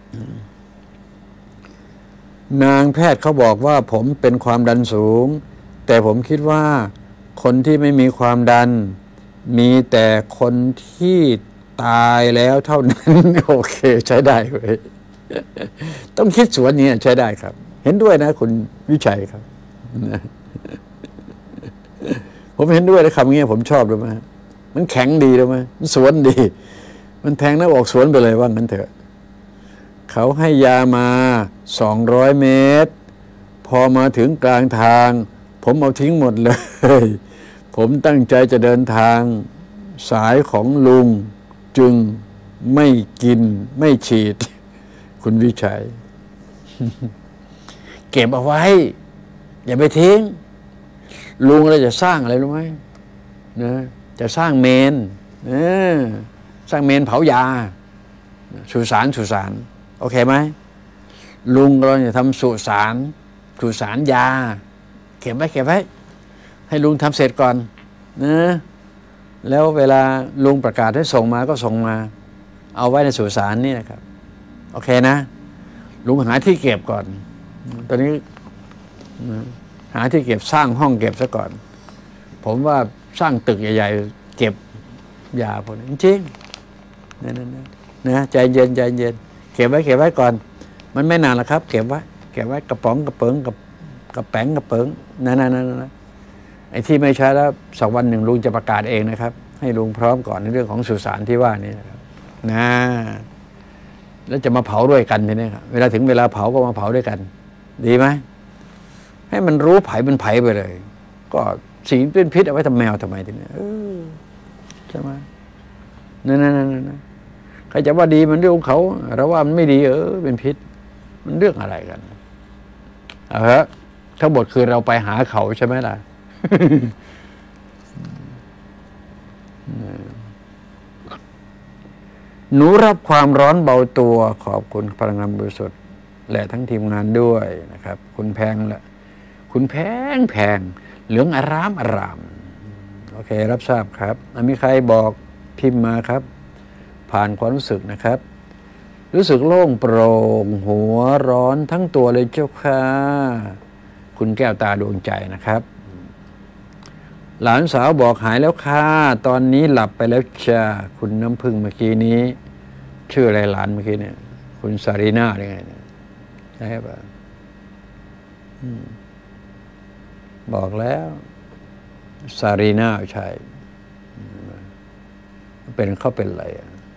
นางแพทย์เขาบอกว่าผมเป็นความดันสูงแต่ผมคิดว่าคนที่ไม่มีความดันมีแต่คนที่ตายแล้วเท่านั้นโอเคใช้ได้เว้ยต้องคิดสวนนี้ใช้ได้ครับเห็นด้วยนะคุณวิชัยครับผมเห็นด้วยนะคำนี้ผมชอบด้วยมั้ยมันแข็งดีด้วยมั้ยมันสวนดีมันแทงหน้าอกสวนไปเลยว่างั้นเถอะเขาให้ยามา200 เมตรพอมาถึงกลางทางผมเอาทิ้งหมดเลยผมตั้งใจจะเดินทางสายของลุงจึงไม่กินไม่ฉีดคุณวิชัย เก็บเอาไว้อย่าไปทิ้งลุงอะไรจะสร้างอะไรรู้ไหมนะจะสร้างเมนสร้างเมนเผายาสุสานโอเคไหมลุงเราจะทำสุสานยาเก็บไว้ให้ลุงทำเสร็จก่อนนะแล้วเวลาลุงประกาศให้ส่งมาก็ส่งมาเอาไว้ในสุสานนี่นะครับโอเคนะลุงหาที่เก็บก่อนตอนนี้หาที่เก็บสร้างห้องเก็บซะก่อนผมว่าสร้างตึกใหญ่ๆเก็บยาพวกนี้จริงนะใจเย็นเก็บไว้ก่อนมันไม่นานหรอกครับเก็บไว้กระป๋องกระเปิงกระแป๋งกระเปิงนะไอ้ที่ไม่ใช้แล้วสักวันหนึ่งลุงจะประกาศเองนะครับให้ลุงพร้อมก่อนในเรื่องของสุสานที่ว่านี่นะครับนะแล้วจะมาเผาด้วยกันทีนี้ครับเวลาถึงเวลาเผาก็มาเผาด้วยกันดีไหมให้มันรู้ไผ่เป็นไผ่ไปเลยก็สิ่งเป็นพิษเอาไว้ทำแมวทำไมทีนี้ใช่ไหมนั่นใครจะว่าดีมันเรื่องของเขาเราว่ามันไม่ดีเป็นพิษมันเรื่องอะไรกันทั้งหมดคือเราไปหาเขาใช่ไหมล่ะ หนูรับความร้อนเบาตัวขอบคุณพลังงานบริสุทธิ์และทั้งทีมงานด้วยนะครับคุณแพงละคุณแพงเหลืองอารามโอเครับทราบครับมีใครบอกพิมพ์มาครับผ่านความรู้สึกนะครับรู้สึกโล่งโปร่งหัวร้อนทั้งตัวเลยเจ้าค่ะคุณแก้วตาดวงใจนะครับหลานสาวบอกหายแล้วค่ะตอนนี้หลับไปแล้วจ้าคุณน้ำพึ่งเมื่อกี้นี้ชื่ออะไรหลานเมื่อกี้เนี่ยคุณซารีนาหรือไงเนี่ยใช่ป่ะบอกแล้วซารีนาใช่เขาเป็นอะไร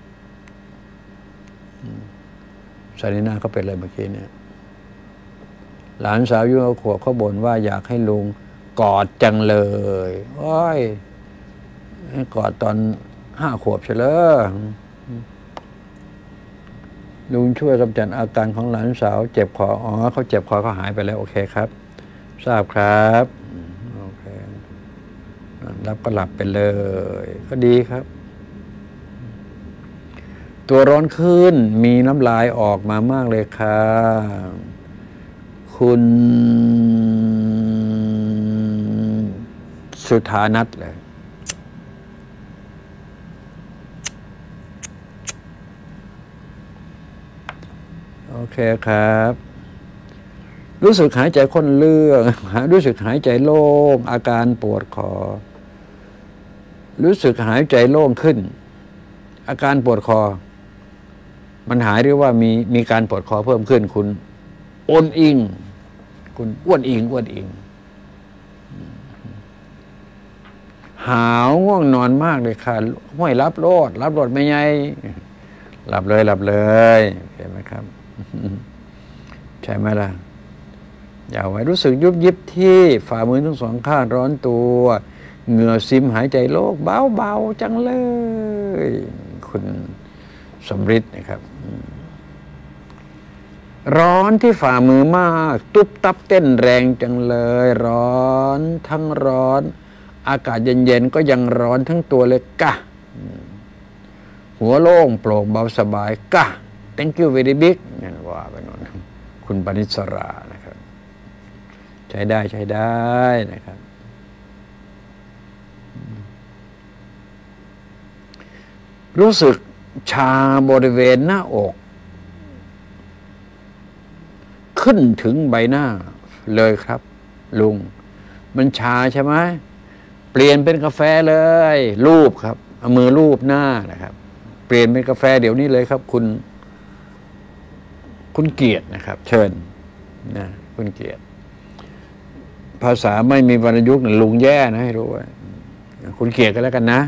ซารีนาเขาเป็นอะไรเมื่อกี้เนี่ยหลานสาวอายุ6 ขวบเขาบ่นว่าอยากให้ลุงกอดจังเลยโอ้ยกอดตอน5 ขวบเฉลยลุงช่วยกำจัดอาการของหลานสาวเจ็บคอเขาเจ็บคอเขาหายไปแล้วโอเคครับทราบครับโอเครับก็หลับไปเลยก็ดีครับตัวร้อนขึ้นมีน้ำลายออกมามากเลยค่ะคุณสุธานัทเลยโอเคครับรู้สึกหายใจข้นเลือดรู้สึกหายใจโล่งอาการปวดคอรู้สึกหายใจโล่งขึ้นอาการปวดคอมันหายหรือว่ามีการปวดคอเพิ่มขึ้นคุณอ้วนอิงคุณอ้วนอิงหาวง่วงนอนมากเลยค่ะห้วยรับโรดไม่ไงหลับเลยเห็นไหมครับใช่ไหมล่ะอย่าไว้รู้สึกยุบยิบที่ฝ่ามือทั้งสองข้างร้อนตัวเหงื่อซิมหายใจโล่งเบาจังเลยคุณสมฤทธิ์นะครับร้อนที่ฝ่ามือมากตุ๊บตับเต้นแรงจังเลยร้อนทั้งร้อนอากาศเย็นๆก็ยังร้อนทั้งตัวเลยกะหัวโล่งโปร่งเบาสบายกะ thank you very big นั่นว่าไปโน่นคุณปณิสรานะครับใช้ได้นะครับรู้สึกชาบริเวณหน้าอกขึ้นถึงใบหน้าเลยครับลุงมันชาใช่ไหมเปลี่ยนเป็นกาแฟเลยรูปครับเอามือรูปหน้านะครับเปลี่ยนเป็นกาแฟเดี๋ยวนี้เลยครับคุณเกียรตินะครับเชิญนะคุณเกียรติภาษาไม่มีวรรณยุกต์ลุงแย่นะให้รู้ไว้คุณเกียรติกันแล้วกันนะ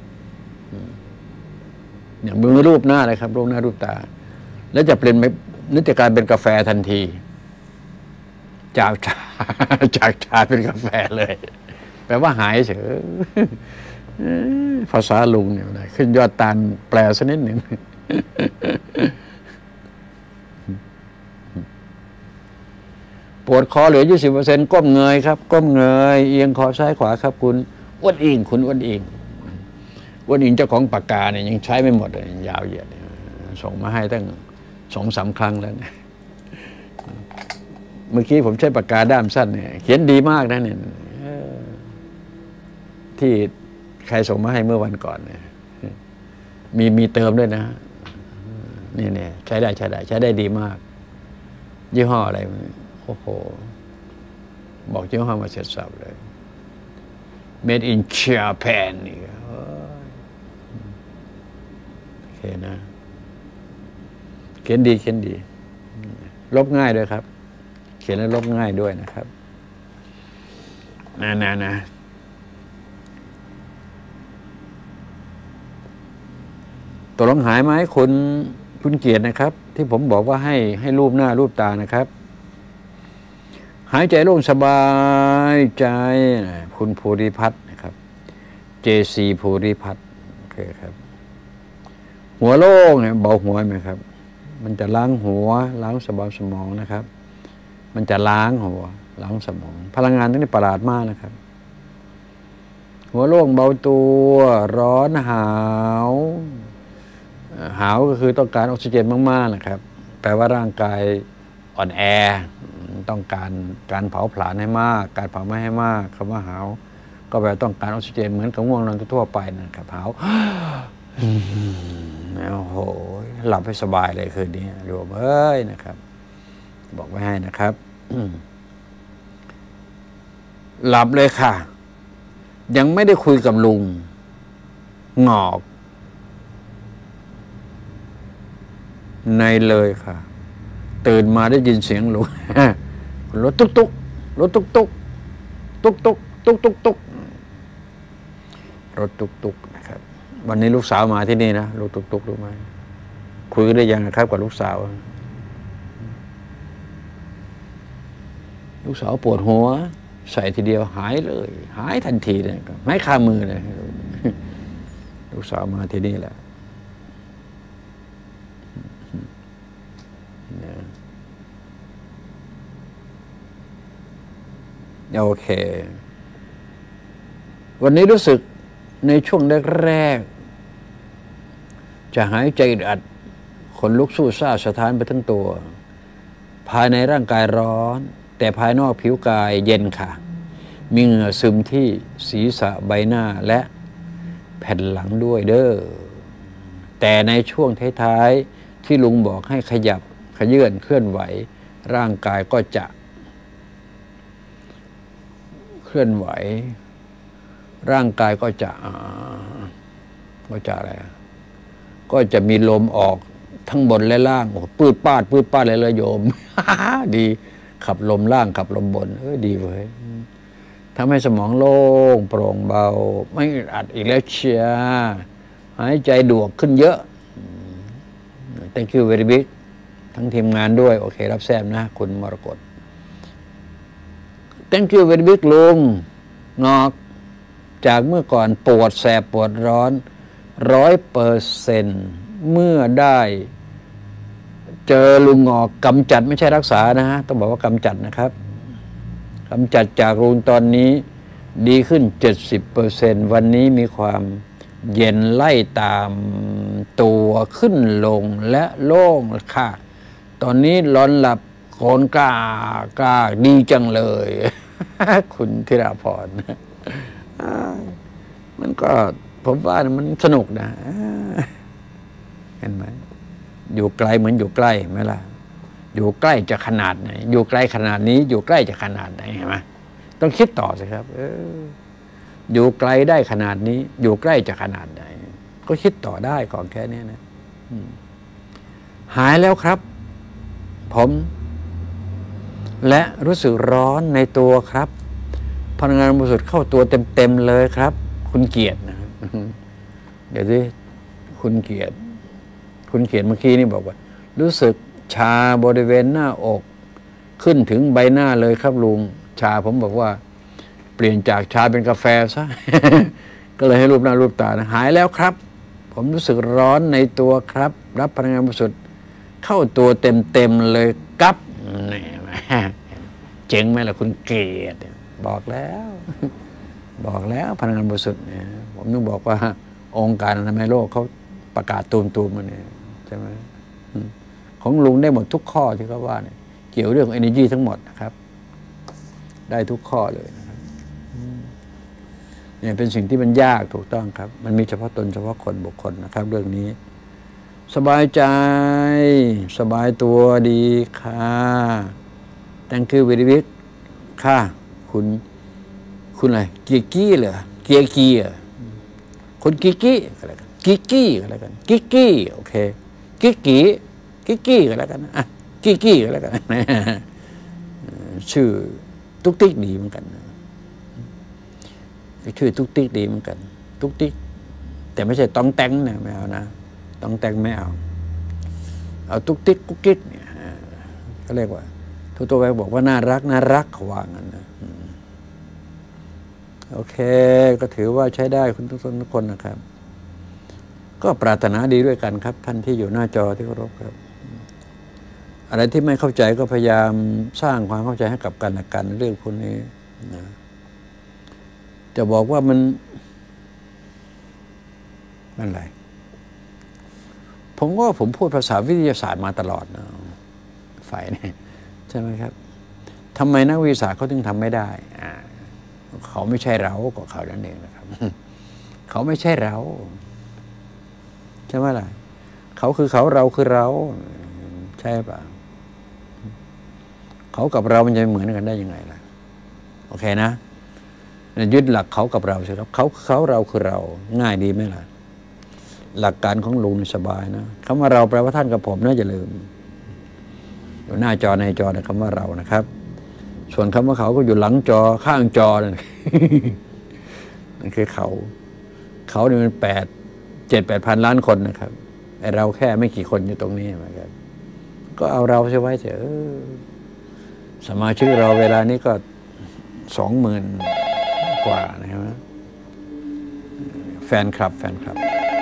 อย่างมือรูปหน้าเลยครับรูปหน้ารูปตาแล้วจะเปลี่ยนนึกจะกลายเป็นกาแฟทันทีจากชาเป็นกาแฟเลยแปลว่าหายเฉยภาษาลุงเนี่ยขึ้นยอดตาลแปลสักนิดหนึ่งปวดคอเหลือ 20% ก้มเงยครับก้มเงยเอียงคอซ้ายขวาครับคุณอ้วนอิงเจ้าของปากกาเนี่ยยังใช้ไม่หมดเลยยาวเหยียดส่งมาให้ตั้ง 2-3 ครั้งแล้วเนี่ยเมื่อกี้ผมใช้ปากกาด้ามสั้นเนี่ยเขียนดีมากนะเนี่ยที่ใครส่งมาให้เมื่อวันก่อนเนี่ยมีเติมด้วยนะเนี่ยใช้ได้ดีมากยี่ห้ออะไรโอ้โหบอกยี่ห้อมาเสร็จสับเลย made in Japan นี่โอเคนะเขียนดีลบง่ายด้วยครับเขียนแล้วลบง่ายด้วยนะครับนะตกลงหายไหมคุณเกียรตินะครับที่ผมบอกว่าให้รูปหน้ารูปตานะครับหายใจโล่งสบายใจคุณภูริพัฒน์นะครับ JC ภูริพัฒน์โอเคครับหัวโล่งเนี่ยเบาหัวไหมครับมันจะล้างหัวล้างสมองนะครับมันจะล้างหัวล้างสมองพลังงานนี่ประหลาดมากนะครับหัวโล่งเบาตัวร้อนหาวก็คือต้องการออกซิเจนมากๆนะครับแปลว่าร่างกายอ่อนแอต้องการเผาผลาญให้มากการเผาไหม้ให้มากคำว่าหาวก็แปลต้องการออกซิเจนเหมือนกับง่วงนอนทั่วไปนะครับหาวโอ้โหหลับให้สบายเลยคืนนี้รวมนะครับบอกไว้ให้นะครับหลับเลยค่ะยังไม่ได้คุยกับลุงงอกในเลยค่ะตื่นมาได้ยินเสียงลุงรถตุ๊กรถตุ๊กนะครับวันนี้ลูกสาวมาที่นี่นะรถตุ๊กรู้ไหมคุยได้ยังครับกับลูกสาวปวดหัวใส่ทีเดียวหายเลยหายทันทีเลยไม่คามือเลยลูกสาวมาที่นี่แหละโอเควันนี้รู้สึกในช่วงแรกๆจะหายใจอัดขนลุกสู้ซ่าสะท้านไปทั้งตัวภายในร่างกายร้อนแต่ภายนอกผิวกายเย็นค่ะมีเหงื่อซึมที่ศีรษะใบหน้าและแผ่นหลังด้วยเด้อแต่ในช่วงท้ายๆที่ลุงบอกให้ขยับขยื่นเคลื่อนไหวร่างกายก็จะเคลื่อนไหวร่างกายก็จะอะไรก็จะมีลมออกทั้งบนและล่างโอ้ปืดป้าดเลยโยม ดีขับลมล่างขับลมบนดีเว้ยทำให้สมองโล่งโปร่งเบาไม่อึดอัดอีกแล้วเชียหายใจดวกขึ้นเยอะ thank you very big ทั้งทีมงานด้วยโอเครับแซมนะคุณมรกต thank you very big ลุงงอกจากเมื่อก่อนปวดแสบปวดร้อน100%เมื่อได้เจอลุงงอกกำจัดไม่ใช่รักษานะฮะต้องบอกว่ากำจัดนะครับกำจัดจากลุงตอนนี้ดีขึ้น 70% วันนี้มีความเย็นไล่ตามตัวขึ้นลงและโล่งค่ะตอนนี้นอนหลับโคนกล้าดีจังเลย คุณธิราพรมันก็ผมว่ามันสนุกนะเห็นไหมอยู่ไกลเหมือนอยู่ใกล้ไหมล่ะอยู่ใกล้จะขนาดไหนอยู่ไกลขนาดนี้อยู่ใกล้จะขนาดไหนเห็นไหมต้องคิดต่อสิครับอยู่ไกลได้ขนาดนี้อยู่ใกล้จะขนาดไหนก็คิดต่อได้ของแค่นี้นะหายแล้วครับผมและรู้สึกร้อนในตัวครับพลังงานบริสุทธิ์เข้าตัวเต็มเลยครับคุณเกียรตินะเดี๋ยวสิคุณเกียรติเมื่อกี้นี่บอกว่ารู้สึกชาบริเวณหน้าอกขึ้นถึงใบหน้าเลยครับลุงชาผมบอกว่าเปลี่ยนจากชาเป็นกาแฟซะ ก็เลยให้รูปหน้ารูปตานะหายแล้วครับผมรู้สึกร้อนในตัวครับรับพลังงานบริสุทธิ์เข้าตัวเต็มเลยกับนี่เจ๋งไหมล่ะคุณเกียรติบอกแล้วพลังงานบริสุทธิ์เนี่ยผมต้องบอกว่าองค์การอนามัยโลกเขาประกาศตูมมาเนี่ยใช่ไหมของลุงได้หมดทุกข้อที่เขาว่าเนี่ยเกี่ยวเรื่อง energy ทั้งหมดนะครับได้ทุกข้อเลยนะครับเนี่ยเป็นสิ่งที่มันยากถูกต้องครับมันมีเฉพาะตนเฉพาะคนบุคคลนะครับเรื่องนี้สบายใจสบายตัวดีค่ะthank you very much ค่ะคุณอะไรเกียกี้เหรอเกียกี้เหรอคนกิกกี้อะไรกันกิกกี้อะไรกันกิกกี้โอเคกิกกี้ก็แล้วกันอ่ะกิกกี้ก็แล้วกันชื่อตุ๊กติ๊กดีเหมือนกันชื่อตุ๊กติ๊กดีเหมือนกันตุ๊กติ๊กแต่ไม่ใช่ต้องแตงนะไม่เอานะต้องแตงไม่เอาตุ๊กติ๊กกุ๊กกิ๊กเนี่ยเขาเรียกว่าตัวไปบอกว่าน่ารักเขาว่างั้นนะโอเคก็ถือว่าใช้ได้คุณทุกคนนะครับก็ปรารถนาดีด้วยกันครับท่านที่อยู่หน้าจอที่เคารพครับอะไรที่ไม่เข้าใจก็พยายามสร้างความเข้าใจให้กับกันและกันเรื่องพวกนี้นะจะบอกว่ามันอะไรผมพูดภาษาวิทยาศาสตร์มาตลอดนะฝ่ายนี้ใช่ไหมครับทำไมนักวิทยาศาสตร์เขาถึงทำไม่ได้เขาไม่ใช่เราก็เขานั่นเองนะครับเขาไม่ใช่เราใช่ไหมล่ะเขาคือเขาเราคือเราใช่ป่ะเขากับเรามันจะเหมือนกันได้ยังไงล่ะโอเคนะยึดหลักเขากับเราใช่ครับเขาเราคือเราง่ายดีไหมล่ะหลักการของลุงสบายนะคำว่าเราแปลว่าท่านกับผมนะอย่าลืมอยู่หน้าจอในจอนะคำว่าเรานะครับส่วนคำว่าเขาก็อยู่หลังจอข้างจอนั่น นั่นคือเขาเนี่ยมัน7-8 พันล้านคนนะครับไอเราแค่ไม่กี่คนอยู่ตรงนี้นะครับก็เอาเราใช่ไว้เถอะสมาชิกเราเวลานี้ก็20,000 กว่านะครับแฟนคลับ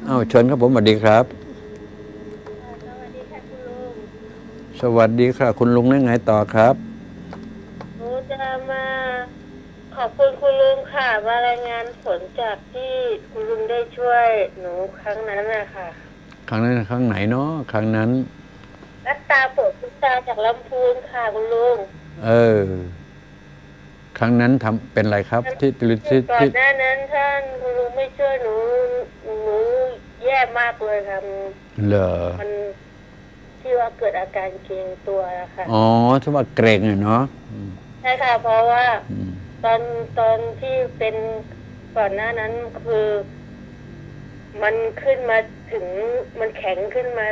เชิญครับผมสวัสดีครับสวัสดีค่ะคุณลุงสวัสดีครับคุณลุงได้ไงต่อครับหนูจะมาขอบคุณคุณลุงค่ะมารายงานผลจากที่คุณลุงได้ช่วยหนูครั้งนั้นนะคะครั้งนั้นครั้งไหนเนาะครั้งนั้นรักตาปวดทุกตาจากลำพูนค่ะคุณลุงเออครั้งนั้นทำเป็นอะไรครับที่ที่ก่อนหน้านั้นท่านคุณลุงไม่ช่วยหนูแย่มากเลยค่ะเหรอมันที่ว่าเกิดอาการเกร็งตัวนะคะอ๋อที่ว่าเกรงเนาะใช่ค่ะเพราะว่าตอนตอนที่เป็นก่อนหน้านั้นคือมันขึ้นมาถึงมันแข็งขึ้นมา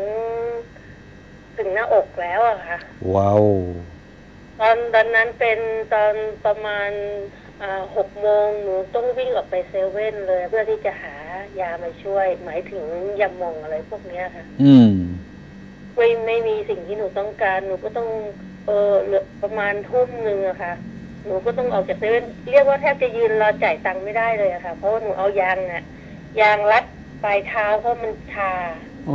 ถึงหน้าอกแล้วอะค่ะว้าวตอนนั้นเป็นตอนประมาณ6 โมงหนูต้องวิ่งออกไปเซเว่นเลยเพื่อที่จะหายามาช่วยหมายถึงยาหม่องอะไรพวกนี้ค่ะไม่มีสิ่งที่หนูต้องการหนูก็ต้องเหลือประมาณ1 ทุ่มอะค่ะหนูก็ต้องออกจากเซเว่นเรียกว่าแทบจะยืนรอจ่ายตังค์ไม่ได้เลยอะค่ะเพราะว่าหนูเอายางรัดปลายเท้าเพราะมันชา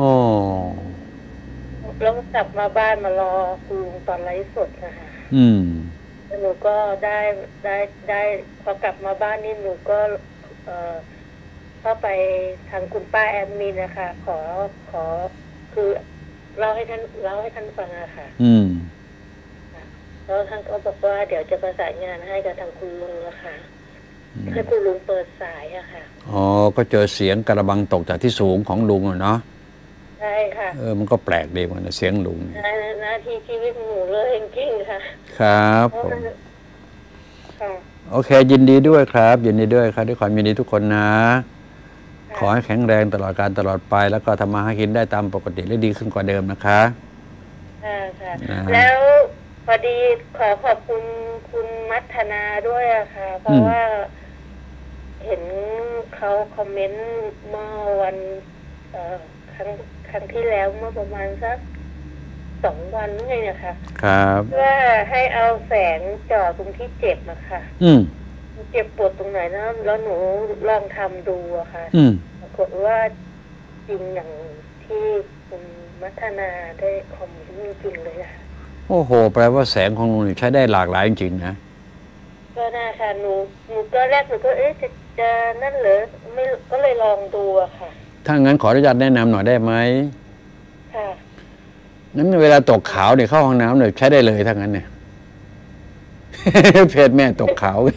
แล้วกลับมาบ้านมารอคุณลุงตอนไลฟ์สดนะคะหนูก็ได้พอกลับมาบ้านนี่หนูก็เข้าไปทางคุณป้าแอดมินนะคะขอคือเล่าให้ท่านฟังอะค่ะแล้วท่านก็บอกว่าเดี๋ยวจะประสานงานให้กับทางคุณลุงนะคะให้คุณลุงเปิดสายอะค่ะอ๋อก็เจอเสียงกระบังตกจากที่สูงของลุงเนาะใช่ค่ะมันก็แปลกดีเหมือนเสียงลุงนาทีชีวิตหนูเลยจริงๆค่ะครับผมโอเคยินดีด้วยครับยินดีด้วยครับด้วยความยินดีทุกคนนะขอให้แข็งแรงตลอดการตลอดไปแล้วก็ทำมาหากินได้ตามปกติและดีขึ้นกว่าเดิมนะคะค่ะแล้วพอดีขอบคุณคุณมัทนาด้วยอะค่ะเพราะว่าเห็นเขาคอมเมนต์เมื่อวันครั้งที่แล้วเมื่อประมาณสัก2 วันนี่ไงเนี่ยค่ะครับว่าให้เอาแสงจ่อตรงที่เจ็บอะค่ะเจ็บปวดตรงไหนนะแล้วหนูลองทำดูอะค่ะปรากฏว่าจริงอย่างที่คุณมัทนาได้คอมเมนต์จริงเลยค่ะโอ้โหแปลว่าแสงของลุงใช้ได้หลากหลายจริงๆนะก็น่าค่ะหนูก็แรกหนูก็จะนั่นเหรอไม่ก็เลยลองดูอะค่ะถ้างั้นขออนุญาตแนะนำหน่อยได้ไหมค่ะนั้นเวลาตกขาวเนี่ยเข้าห้องน้ำเนี่ยใช้ได้เลยถ้างั้นเนี่ยเพศแม่ตกขาว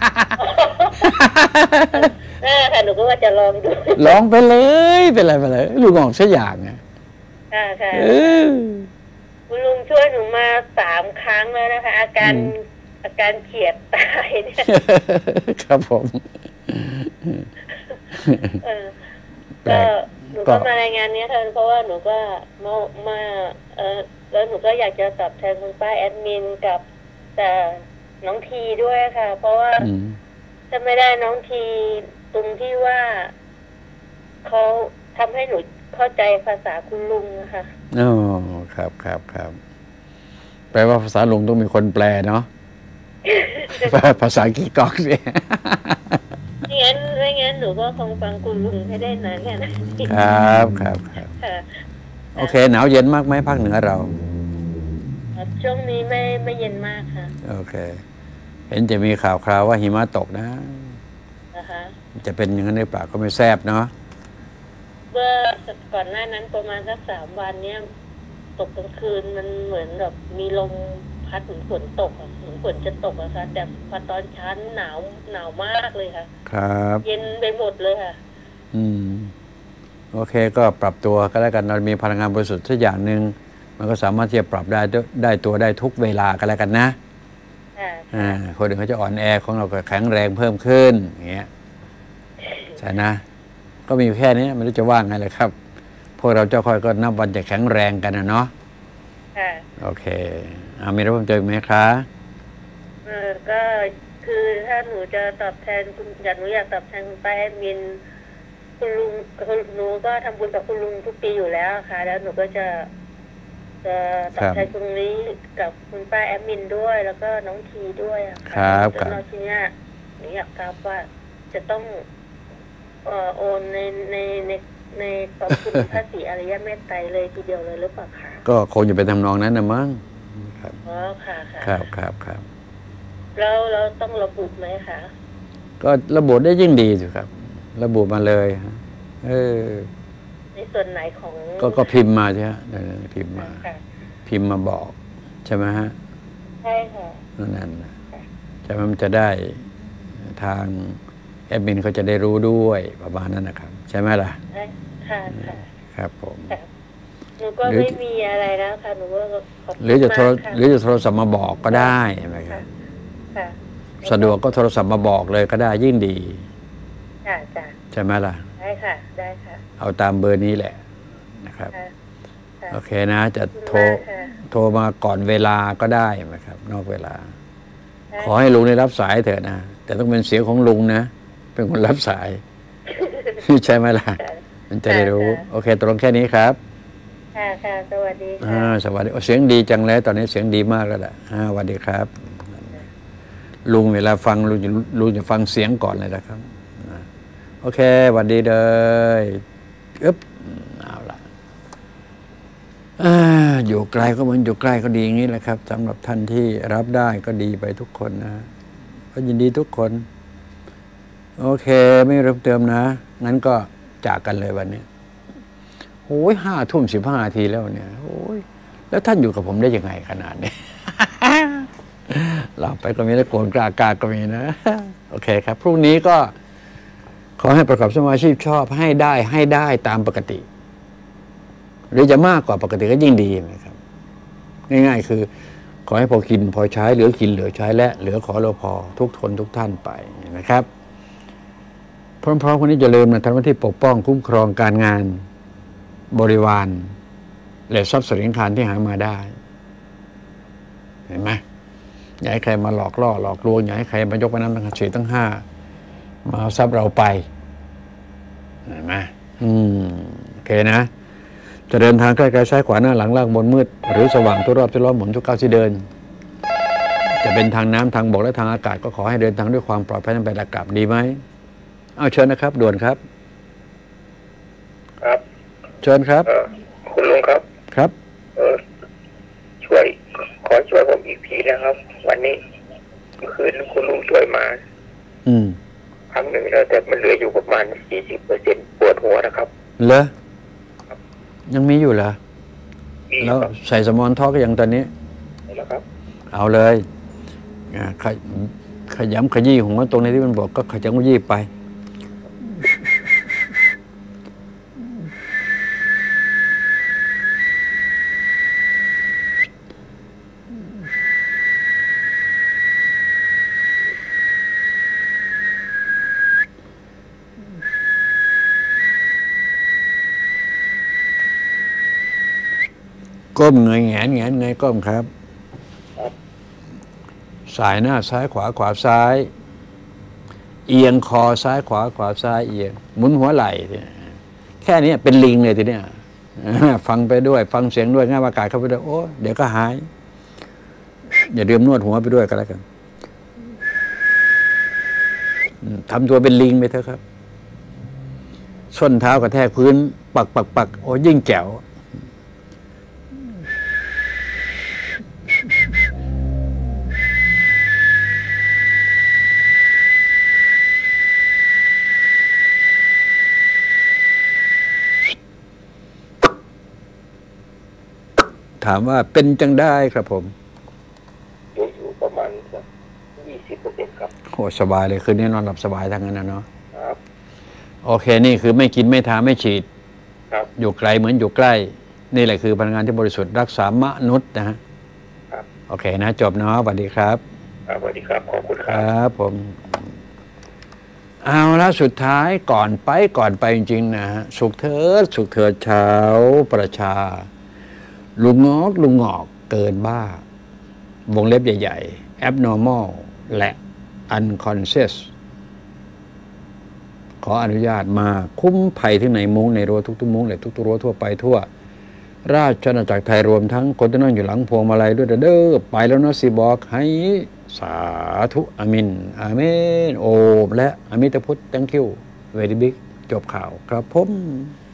ค่ะหนูก็ว่าจะลองดูลองไปเลยเป็นไรไปเลยลุงออกสักอย่างไงค่ะคุณลุงช่วยหนูมา3 ครั้งแล้วนะคะอาการเฉียดตายเนี่ยครับผมก็หนูก็มารายงานนี้ค่ะเพราะว่าหนูก็มาแล้วหนูก็อยากจะตอบแทนคุณป้าแอดมินกับแต่น้องทีด้วยค่ะเพราะว่าจะไม่ได้น้องทีตรงที่ว่าเขาทำให้หนูเข้าใจภาษาคุณลุงนะคะอ๋อครับแปลว่าภาษาลุงต้องมีคนแปลเนาะภาษากี่กอกสิไม่งั้นหนูก็คงฟังคุณลุงให้ได้นานแค่นั้นครับโอเคหนาวเย็นมากไหมภาคเหนือเราช่วงนี้ไม่เย็นมากค่ะโอเคเห็นจะมีข่าวคราวว่าหิมะตกนะจะเป็นอย่างนั้นหรือเปล่าก็ไม่แซบเนาะเมื่อก่อนหน้านั้นประมาณสัก3 วันเนี้ยตกกลางคืนมันเหมือนแบบมีลมพัดเหมือนฝนตกเหมือนฝนจะตกอะค่ะแต่พอตอนเช้าหนาวมากเลยค่ะครับเย็นไปหมดเลยค่ะโอเคก็ปรับตัวก็แล้วกันเรามีพลังงานบริสุทธิ์สักอย่างหนึ่งมันก็สามารถที่จะปรับได้ตัวได้ทุกเวลาก็แล้วกันนะคนอื่นเขาจะอ่อนแอของเราก็แข็งแรงเพิ่มขึ้นอย่างเงี้ยใช่นะก็มีแค่นี้ไม่รู้จะว่าไงเลยครับพวกเราเจ้าคอยก็นับวันจะแข็งแรงกันนะเนาะโอเคมีอะไรเพิ่มเติมไหมครับก็คือถ้าหนูจะตอบแทนคุณหนูอยากตอบแทนคุณป้าแอดมินคุณลุงหนูก็ทำบุญกับคุณลุงทุกปีอยู่แล้วค่ะแล้วหนูก็จะตอบแทนตรงนี้กับคุณป้าแอดมินด้วยแล้วก็น้องทีด้วยครับแล้วทีเนี้ยหนูอยากทราบว่าจะต้องโอนในในกองทุนภาษีอริยเมตไตรเลยทีเดียวเลยหรือเปล่าคะก็คงจะเป็นทำนองนั้นนะมั้งครับอ๋อค่ะค่ะครับแล้วเราต้องระบุไหมคะก็ระบุได้ยิ่งดีสิครับ ระบุมาเลยฮะในส่วนไหนของก็พิมพ์มาใช่ไหมพิมพ์มาค่ะพิมพ์มาบอกใช่ไหมฮะใช่ค่ะนั่นนะใช่ไหมมันจะได้ทางแอดมินเขาจะได้รู้ด้วยประมาณนั้นนะครับ ใช่ไหมล่ะค่ะครับผมค่ะหนูก็ไม่มีอะไรแล้วค่ะหนูก็ขอบคุณหรือจะโทรมากค่ะหรือจะโทรศัพท์มาบอกก็ได้ใช่ไหมครับค่ะสะดวกก็โทรศัพท์มาบอกเลยก็ได้ยิ่งดีจ้ะใช่ไหมล่ะได้ค่ะเอาตามเบอร์นี้แหละนะครับค่ะโอเคนะ จะขอบโทคุรณมากค่ะโทรมาก่อนเวลาก็ได้ไหมครับ นอกเวลาได้ขอให้ลุงได้รับสายเถอะนะแต่ต้องเป็นเสียงของลุงนะเป็นคนรับสาย ใช่ไหมล่ะ มันจะได้รู้ โอเคตกลงแค่นี้ครับค่ะสวัสดีค่ะสวัสดีเสียงดีจังเลยตอนนี้เสียงดีมากแล้วแหละสวัสดีครับ ลุงเวลาฟังลุงจะฟังเสียงก่อนเลยนะครับโอเคสวัสดีเลยเอาละอยู่ไกลก็เหมือนอยู่ใกล้ก็ดีอย่างนี้แหละครับสำหรับท่านที่รับได้ก็ดีไปทุกคนนะก็ยินดีทุกคน โอเคไม่เริ่มเติมนะงั้นก็จากกันเลยวันนี้โอ้ย5:15 นาทีแล้วเนี่ยโอ้ยแล้วท่านอยู่กับผมได้ยังไงขนาดนี้ เราไปก็มีแล้วโกนกล้ากาก็มีนะ โอเคครับพรุ่งนี้ก็ขอให้ประกอบสมาชีพชอบให้ได้ตามปกติ หรือจะมากกว่าปกติก็ยิ่งดีนะครับง่ายๆคือขอให้พอกินพอใช้เหลือกินเหลือใช้และเหลือขอเราพอทุกทุกท่านไปนะครับพร้อมๆคนนี้จะลืมนะทำหน้าที่ปกป้องคุ้มครองการงานบริวารและทรัพย์สินคารที่หามาได้เห็นไหมอย่าให้ใครมาหลอกล่อหลอกลวงอย่าให้ใครมายกไปน้ำทั้ง4ทั้ง5มาเอาทรัพย์เราไปเห็นไหมโอเคนะจะเดินทางใกล้ๆซ้ายขวาหน้าหลังล่างบนมืดหรือสว่างทุกรอบทุกล้อมหมุนทุกก้าวที่เดินจะเป็นทางน้ำทางบกและทางอากาศก็ขอให้เดินทางด้วยความปลอดภัยทั้งไปและกลับดีไหมเอาเชิญนะครับด่วนครับครับเชิญครับคุณลุงครับครับขอช่วยผมอีกทีนะครับวันนี้เมื่อคืนคุณลุงช่วยมาครั้งหนึ่งแล้วแต่มันเหลืออยู่ประมาณ40%ปวดหัวนะครับเหรอยังมีอยู่เหรอแล้วใส่สมอนท่อก็ยังตอนนี้นะครับเอาเลยขยำขยี้หัวตรงนี้ที่มันบอกก็ขยำขยี้ไปก้มเงยแงนเงยก้มครับสายหน้าซ้ายขวาขวาซ้ายเอียงคอซ้ายขวาขวาซ้ายเอียงหมุนหัวไหล่แค่นี้เป็นลิงเลยทีเนี้ยฟังไปด้วยฟังเสียงด้วยง่ายอากาศเข้าไปด้วยโอ้เดี๋ยวก็หายอย่าลืมนวดหัวไปด้วยก็แล้วกันทำตัวเป็นลิงไปเถอะครับส้นเท้ากระแทกพื้นปักโอ้ยิ่งแจ๋วถามว่าเป็นจังได้ครับผมอยู่ประมาณ20%ครับโอ้สบายเลยคืนนี้นอนหลับสบายทั้งนั้นนะเนาะครับโอเคนี่คือไม่กินไม่ทาไม่ฉีดครับอยู่ไกลเหมือนอยู่ใกล้นี่แหละคือพลังงานที่บริสุทธิ์รักษามนุษย์นะฮะครับโอเคนะจบเนาะสวัสดีครับสวัสดีครับขอบคุณครับผมเอาละสุดท้ายก่อนไปจริงๆนะฮะสุขเถิดชาวประชาลุงงอกเกินบ้าวงเล็บใหญ่ๆ abnormal และ unconscious ขออนุญาตมาคุ้มภัยที่ในมุ้งในรั้วทุกๆมุ้งและทุกๆรั้วทั่วไปทั่วราชอาณาจักรไทยรวมทั้งคนที่นั่งอยู่หลังพวงมาลัยด้วยเด้อไปแล้วนะสิบอกให้สาธุอามินอาเมนโอมและอามิตพุทธ thank you very big จบข่าวครับผม